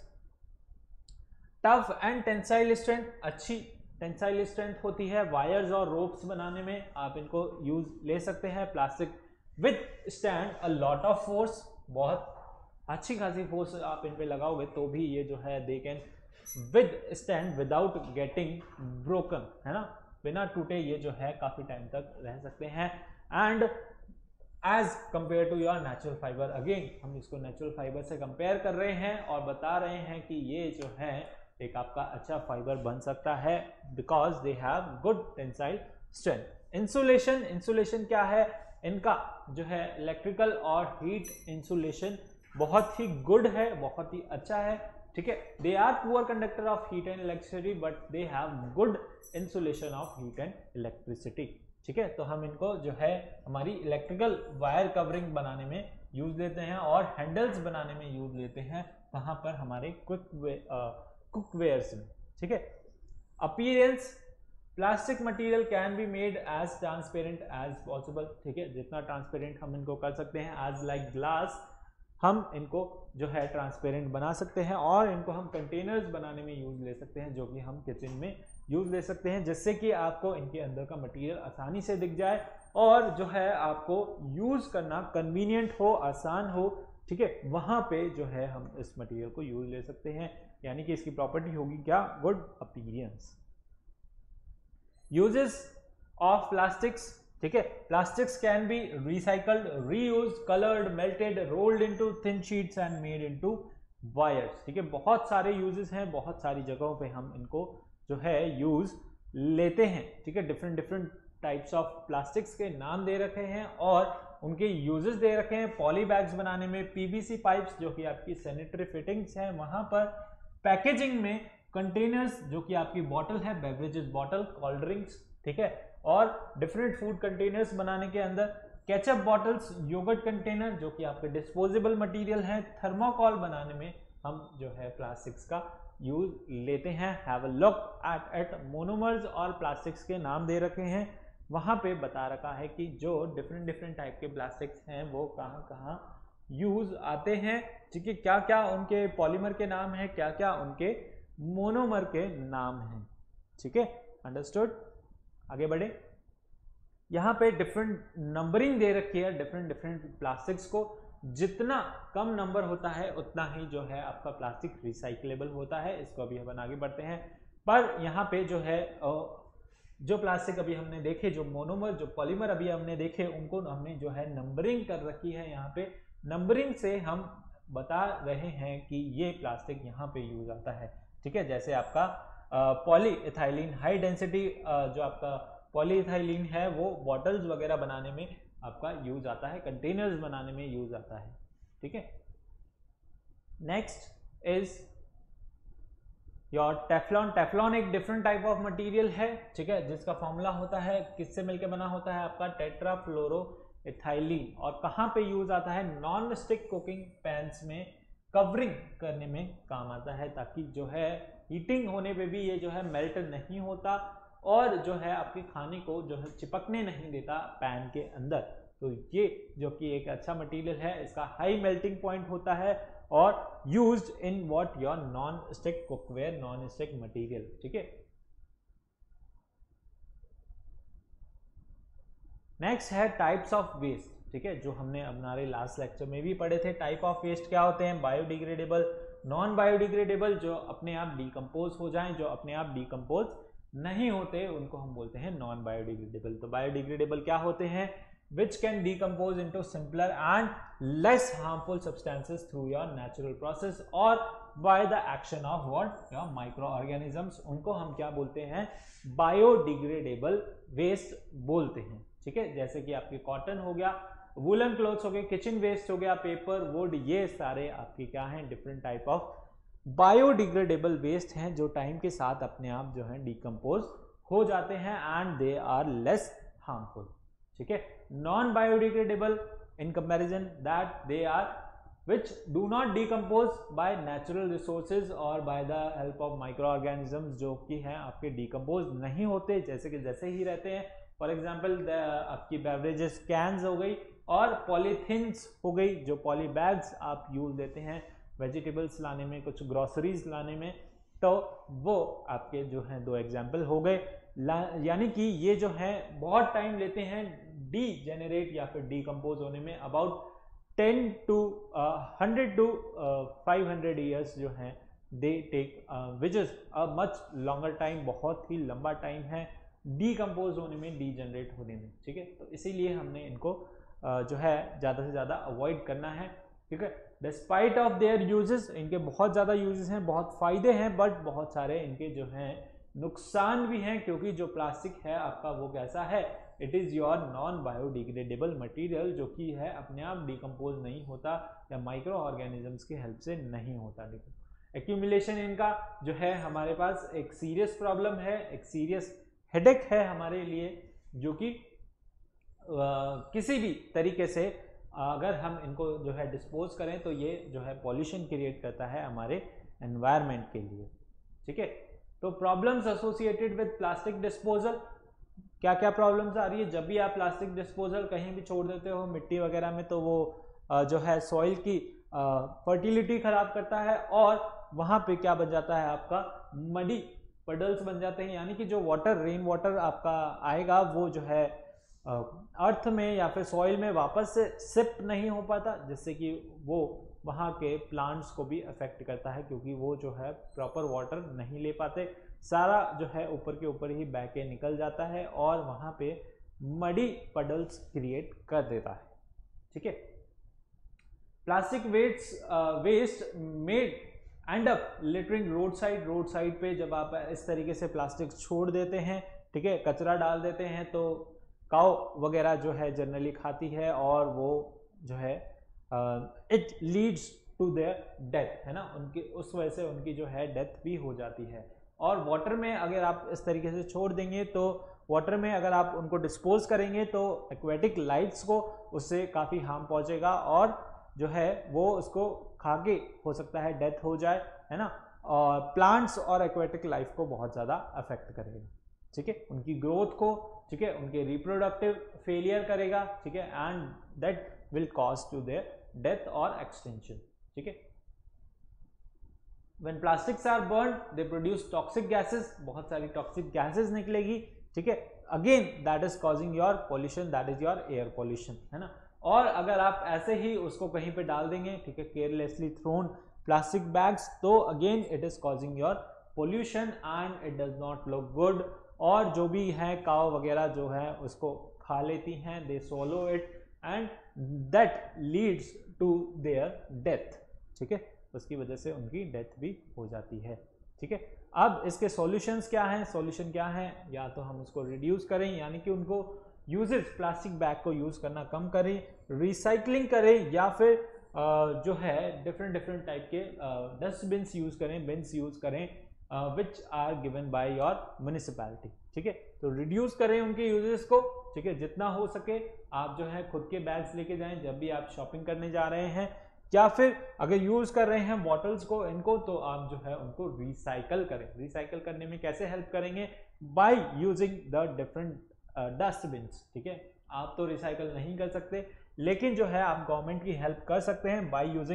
Tough and tensile strength, अच्छी tensile strength होती है, wires और रोप्स बनाने में आप इनको यूज ले सकते हैं। Plastic withstand a lot of force, बहुत अच्छी खासी फोर्स आप इन पे लगाओगे तो भी ये जो है they can withstand without getting broken, है ना, बिना टूटे ये जो है काफी टाइम तक रह सकते हैं। And as compare to your natural fibre, again हम इसको नेचुरल फाइबर से कंपेयर कर रहे हैं और बता रहे हैं कि ये जो है एक आपका अच्छा फाइबर बन सकता है because they have good tensile strength. Insulation, insulation क्या है? इनका जो है इलेक्ट्रिकल और हीट इंसुलेशन बहुत ही गुड है, बहुत ही अच्छा है, ठीक है। They are poor conductor of heat and electricity but they have good insulation of heat and electricity, ठीक है। तो हम इनको जो है हमारी इलेक्ट्रिकल वायर कवरिंग बनाने में यूज लेते हैं और हैंडल्स बनाने में यूज लेते हैं, वहां पर हमारे कुक वे, कुकवेयर्स में, ठीक है। Appearance, plastic material can be made as transparent as possible, ठीक है, जितना ट्रांसपेरेंट हम इनको कर सकते हैं एज लाइक ग्लास हम इनको जो है ट्रांसपेरेंट बना सकते हैं और इनको हम कंटेनर्स बनाने में यूज ले सकते हैं जो कि हम किचन में यूज ले सकते हैं, जिससे कि आपको इनके अंदर का मटेरियल आसानी से दिख जाए और जो है आपको यूज करना कन्वीनियंट हो, आसान हो, ठीक है, वहां पे जो है हम इस मटेरियल को यूज ले सकते हैं। यानी कि इसकी प्रॉपर्टी होगी क्या? Good appearance. Uses of plastics, ठीक है, plastics can be recycled, reused, coloured, melted, rolled into thin sheets and made into wires, ठीक है। बहुत सारे यूजेस हैं, बहुत सारी जगहों पे हम इनको जो है यूज लेते हैं, ठीक है। Different different types of plastics के नाम दे रखे हैं और उनके यूजेस दे रखे हैं। पॉली बैग्स बनाने में, पीवीसी पाइप्स जो कि आपकी सैनिटरी फिटिंग्स हैं वहां पर, पैकेजिंग में, कंटेनर्स जो कि आपकी बॉटल है, बेवरेजेस बॉटल, कोल्ड ड्रिंक्स, ठीक है, और डिफरेंट फूड कंटेनर्स बनाने के अंदर, केचप बॉटल्स, योगर्ट कंटेनर जो कि आपके डिस्पोजेबल मटेरियल है, थर्मोकॉल बनाने में हम जो है प्लास्टिक्स का यूज लेते हैं। Have a look at at monomers और प्लास्टिक्स के नाम दे रखे हैं, वहां पे बता रखा है कि जो डिफरेंट डिफरेंट टाइप के प्लास्टिक्स हैं वो कहाँ कहाँ यूज आते हैं, ठीक है, क्या क्या उनके पॉलीमर के नाम है, क्या क्या उनके मोनोमर के नाम हैं, ठीक है, अंडरस्टूड। आगे बढ़े, यहाँ पे डिफरेंट नंबरिंग दे रखी है डिफरेंट डिफरेंट प्लास्टिक्स को, जितना कम नंबर होता है उतना ही जो है आपका प्लास्टिक रिसाइक्लेबल होता है। इसको अभी हम आगे बढ़ते हैं, पर यहाँ पे जो है जो प्लास्टिक अभी हमने देखे, जो मोनोमर, जो पॉलीमर अभी हमने देखे, उनको हमने जो है नंबरिंग कर रखी है। यहाँ पे नंबरिंग से हम बता रहे हैं कि ये प्लास्टिक यहाँ पे यूज आता है, ठीक है। जैसे आपका पॉली इथाइलिन, हाई डेंसिटी जो आपका पॉली इथाइलिन है वो बॉटल्स वगैरह बनाने में आपका यूज आता है, कंटेनर्स बनाने में यूज आता है, ठीक है। Next is your Teflon. Teflon एक डिफरेंट टाइप ऑफ मटेरियल है, ठीक है, जिसका फॉर्मूला होता है, किससे मिलकर बना होता है आपका टेट्राफ्लोरोइथाइलिन, और कहाँ पे यूज आता है? नॉन स्टिक कुकिंग पैन्स में कवरिंग करने में काम आता है, ताकि जो है हीटिंग होने पे भी ये जो है मेल्ट नहीं होता और जो है आपके खाने को जो है चिपकने नहीं देता पैन के अंदर। तो ये जो कि एक अच्छा मटेरियल है, इसका हाई मेल्टिंग पॉइंट होता है और used in what your non stick cookware, non stick material. ठीक है, नेक्स्ट है टाइप्स ऑफ वेस्ट। ठीक है, जो हमने हमारे लास्ट लेक्चर में भी पढ़े थे। टाइप ऑफ वेस्ट क्या होते हैं? बायोडिग्रेडेबल, नॉन बायोडिग्रेडेबल, जो अपने आप डिकम्पोज हो जाएं, जो अपने आप डिकम्पोज नहीं होते उनको हम बोलते हैं नॉन बायोडिग्रेडेबल। तो बायोडिग्रेडेबल क्या होते हैं? Which can decompose into simpler and less harmful substances through your natural process और by the action of what? Your micro organisms. उनको हम क्या बोलते हैं? बायोडिग्रेडेबल वेस्ट बोलते हैं। ठीक है, जैसे कि आपके कॉटन हो गया, वुलन क्लोथ्स हो गए, किचन वेस्ट हो गया, पेपर, वुड, ये सारे आपके क्या हैं? Different type of biodegradable waste हैं जो टाइम के साथ अपने आप जो है डिकम्पोज हो जाते हैं and they are less harmful. ठीक है, non biodegradable in comparison that they are which do not decompose by natural resources और by the help of microorganisms, जो कि हैं आपके डिकम्पोज नहीं होते, जैसे कि जैसे ही रहते हैं। फॉर एग्जाम्पल आपकी बेवरेजेस कैंस हो गई और पॉलीथिन्स हो गई, जो पॉली बैग्स आप यूज देते हैं वेजिटेबल्स लाने में, कुछ ग्रोसरीज लाने में, तो वो आपके जो हैं दो एग्जाम्पल हो गए। यानी कि ये जो है बहुत टाइम लेते हैं डी जेनरेट या फिर डिकम्पोज होने में। About ten to hundred to five hundred years जो हैं they take, which is a much longer time, बहुत ही लंबा टाइम है डीकम्पोज होने में, डीजनरेट होने में। ठीक है, तो इसीलिए हमने इनको uh, जो है ज़्यादा से ज़्यादा अवॉइड करना है। ठीक है, डिस्पाइट ऑफ देयर यूजेस, इनके बहुत ज़्यादा यूजेस हैं, बहुत फ़ायदे हैं, बट बहुत सारे इनके जो हैं नुकसान भी हैं, क्योंकि जो प्लास्टिक है आपका वो कैसा है? It is your non biodegradable material, जो कि है अपने आप डिकम्पोज नहीं होता या माइक्रो ऑर्गेनिजम्स की हेल्प से नहीं होता। देखो, एक्यूमुलेशन इनका जो है हमारे पास एक सीरियस प्रॉब्लम है, एक सीरियस हेडेक है हमारे लिए, जो कि किसी भी तरीके से अगर हम इनको जो है डिस्पोज करें तो ये जो है पॉल्यूशन क्रिएट करता है हमारे एनवायरनमेंट के लिए। ठीक है, तो problems associated with plastic disposal, क्या क्या प्रॉब्लम्स आ रही है? जब भी आप प्लास्टिक डिस्पोजल कहीं भी छोड़ देते हो मिट्टी वगैरह में, तो वो जो है सॉइल की फर्टिलिटी खराब करता है और वहां पे क्या बन जाता है? आपका मडी पडल्स बन जाते हैं, यानी कि जो वाटर, रेन वाटर आपका आएगा वो जो है अर्थ में या फिर सॉइल में वापस से शिफ्ट नहीं हो पाता, जिससे कि वो वहाँ के प्लांट्स को भी अफेक्ट करता है, क्योंकि वो जो है प्रॉपर वाटर नहीं ले पाते, सारा जो है ऊपर के ऊपर ही बह के निकल जाता है और वहाँ पे मडी पडल्स क्रिएट कर देता है। ठीक है, plastic waste waste made and up littering road side, road side पे जब आप इस तरीके से प्लास्टिक छोड़ देते हैं, ठीक है, कचरा डाल देते हैं, तो काऊ वगैरह जो है जनरली खाती है और वो जो है it leads to their death, है ना, उनकी उस वजह से उनकी जो है डेथ भी हो जाती है। और वाटर में अगर आप इस तरीके से छोड़ देंगे तो वाटर में अगर आप उनको डिस्पोज करेंगे तो एक्वेटिक लाइफ्स को उससे काफ़ी हार्म पहुंचेगा और जो है वो उसको खा के हो सकता है डेथ हो जाए, है ना, और प्लांट्स और एक्वेटिक लाइफ को बहुत ज़्यादा अफेक्ट करेगा। ठीक है, उनकी ग्रोथ को, ठीक है, उनके रिप्रोडक्टिव फेलियर करेगा। ठीक है, and that will cause to their death और एक्सटेंशन। ठीक है, when plastics are burned they produce toxic gases, बहुत सारी टॉक्सिक गैसेस निकलेगी। ठीक है, again that is causing your pollution, that is your air pollution, है ना। और अगर आप ऐसे ही उसको कहीं पे डाल देंगे, ठीक है, केयरलेसली थ्रोन प्लास्टिक बैग्स, तो again it is causing your pollution and it does not look good. और जो भी है काव वगैरह जो है उसको खा लेती हैं, they swallow it and that leads to their death. ठीक है, उसकी वजह से उनकी डेथ भी हो जाती है। ठीक है, अब इसके सॉल्यूशंस क्या हैं? सॉल्यूशन क्या है? या तो हम उसको रिड्यूस करें, यानी कि उनको यूजेस प्लास्टिक बैग को यूज करना कम करें, रिसाइकलिंग करें, या फिर जो है डिफरेंट डिफरेंट टाइप के डस्टबिन्स यूज करें, बिन्स यूज करें which are given by your municipality. ठीक है, तो रिड्यूस करें उनके यूजेस को। ठीक है, जितना हो सके आप जो है खुद के बैग्स लेके जाएं जब भी आप शॉपिंग करने जा रहे हैं, या फिर अगर यूज कर रहे हैं बॉटल्स को, इनको, तो आप जो है उनको रिसाइकल करें। रिसाइकल करने में कैसे हेल्प करेंगे? By using the different dustbins. ठीक है, आप तो रिसाइकल नहीं कर सकते, लेकिन जो है आप गवर्नमेंट की हेल्प कर सकते हैं बाय यूजिंग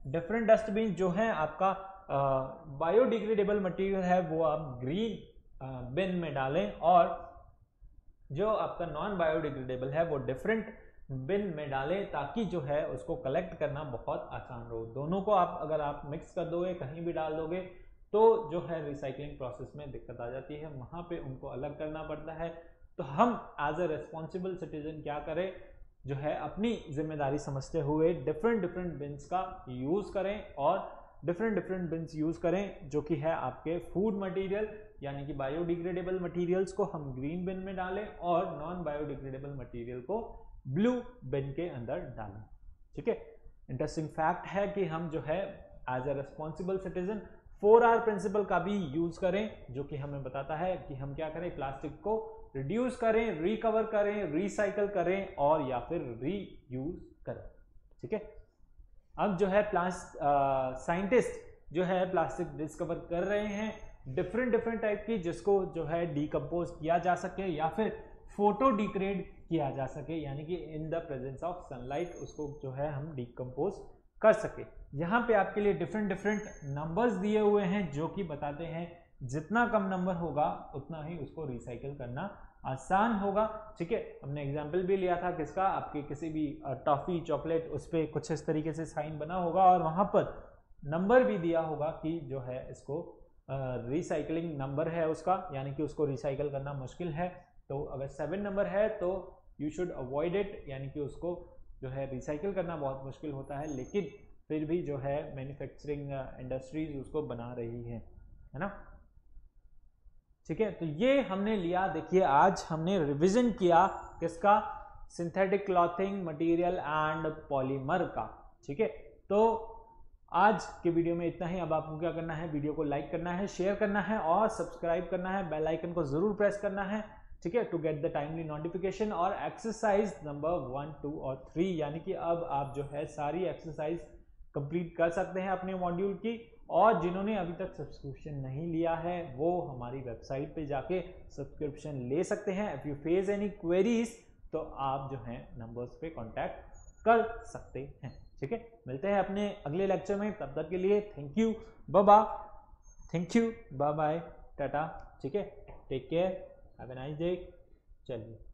डिफरेंट डस्टबिन जो है आपका बायोडिग्रेडेबल मटेरियल है वो आप ग्रीन बिन में डालें, और जो आपका नॉन बायोडिग्रेडेबल है वो डिफरेंट बिन में डालें, ताकि जो है उसको कलेक्ट करना बहुत आसान हो। दोनों को आप अगर आप मिक्स कर दोगे, कहीं भी डाल दोगे, तो जो है रिसाइकलिंग प्रोसेस में दिक्कत आ जाती है, वहां पे उनको अलग करना पड़ता है। तो हम एज अ रेस्पॉन्सिबल सिटीजन क्या करें, जो है अपनी जिम्मेदारी समझते हुए डिफरेंट डिफरेंट बिन्स का यूज करें, और डिफरेंट डिफरेंट बिन्स यूज करें जो कि है आपके फूड मटेरियल यानी कि बायोडिग्रेडेबल मटेरियल्स को हम ग्रीन बिन में डालें, और नॉन बायोडिग्रेडेबल मटेरियल को ब्लू बिन के अंदर डालें। ठीक है, इंटरेस्टिंग फैक्ट है कि हम जो है as a responsible citizen four R principle का भी यूज करें, जो कि हमें बताता है कि हम क्या करें, प्लास्टिक को रिड्यूस करें, रिकवर करें, रिसाइकल करें, और या फिर रीयूज करें। ठीक है, अब जो है प्लास्ट साइंटिस्ट जो है प्लास्टिक डिस्कवर कर रहे हैं डिफरेंट डिफरेंट टाइप की, जिसको जो है डिकम्पोज किया जा सके या फिर फोटो डिग्रेड किया जा सके, यानी कि in the presence of sunlight उसको जो है हम डिकम्पोज कर सके। यहाँ पे आपके लिए डिफरेंट डिफरेंट नंबर्स दिए हुए हैं जो कि बताते हैं जितना कम नंबर होगा उतना ही उसको रिसाइकिल करना आसान होगा। ठीक है, हमने एग्जाम्पल भी लिया था किसका, आपके किसी भी टॉफी चॉकलेट उस पर कुछ इस तरीके से साइन बना होगा और वहां पर नंबर भी दिया होगा कि जो है इसको रिसाइकलिंग नंबर है उसका, यानी कि उसको रिसाइकल करना मुश्किल है। तो अगर सेवन नंबर है तो यू शुड अवॉइड इट, यानी कि उसको जो है रिसाइकिल करना बहुत मुश्किल होता है, लेकिन फिर भी जो है मैन्युफैक्चरिंग इंडस्ट्रीज उसको बना रही है, है ना। ठीक है, तो ये हमने लिया, देखिए आज हमने रिवीजन किया किसका, synthetic clothing material and polymer का। ठीक है, तो आज के वीडियो में इतना ही। अब आपको क्या करना है, वीडियो को लाइक करना है, शेयर करना है और सब्सक्राइब करना है, बेल आइकन को जरूर प्रेस करना है। ठीक है, to get the timely notification. और एक्सरसाइज नंबर वन टू और थ्री, यानी कि अब आप जो है सारी एक्सरसाइज कंप्लीट कर सकते हैं अपने मॉड्यूल की। और जिन्होंने अभी तक सब्सक्रिप्शन नहीं लिया है वो हमारी वेबसाइट पे जाके सब्सक्रिप्शन ले सकते हैं। If you face any queries तो आप जो है नंबर्स पे कांटेक्ट कर सकते हैं। ठीक है, मिलते हैं अपने अगले लेक्चर में, तब तक के लिए thank you, bye bye, thank you, bye bye, tata. ठीक है, take care, have a nice day. चलिए।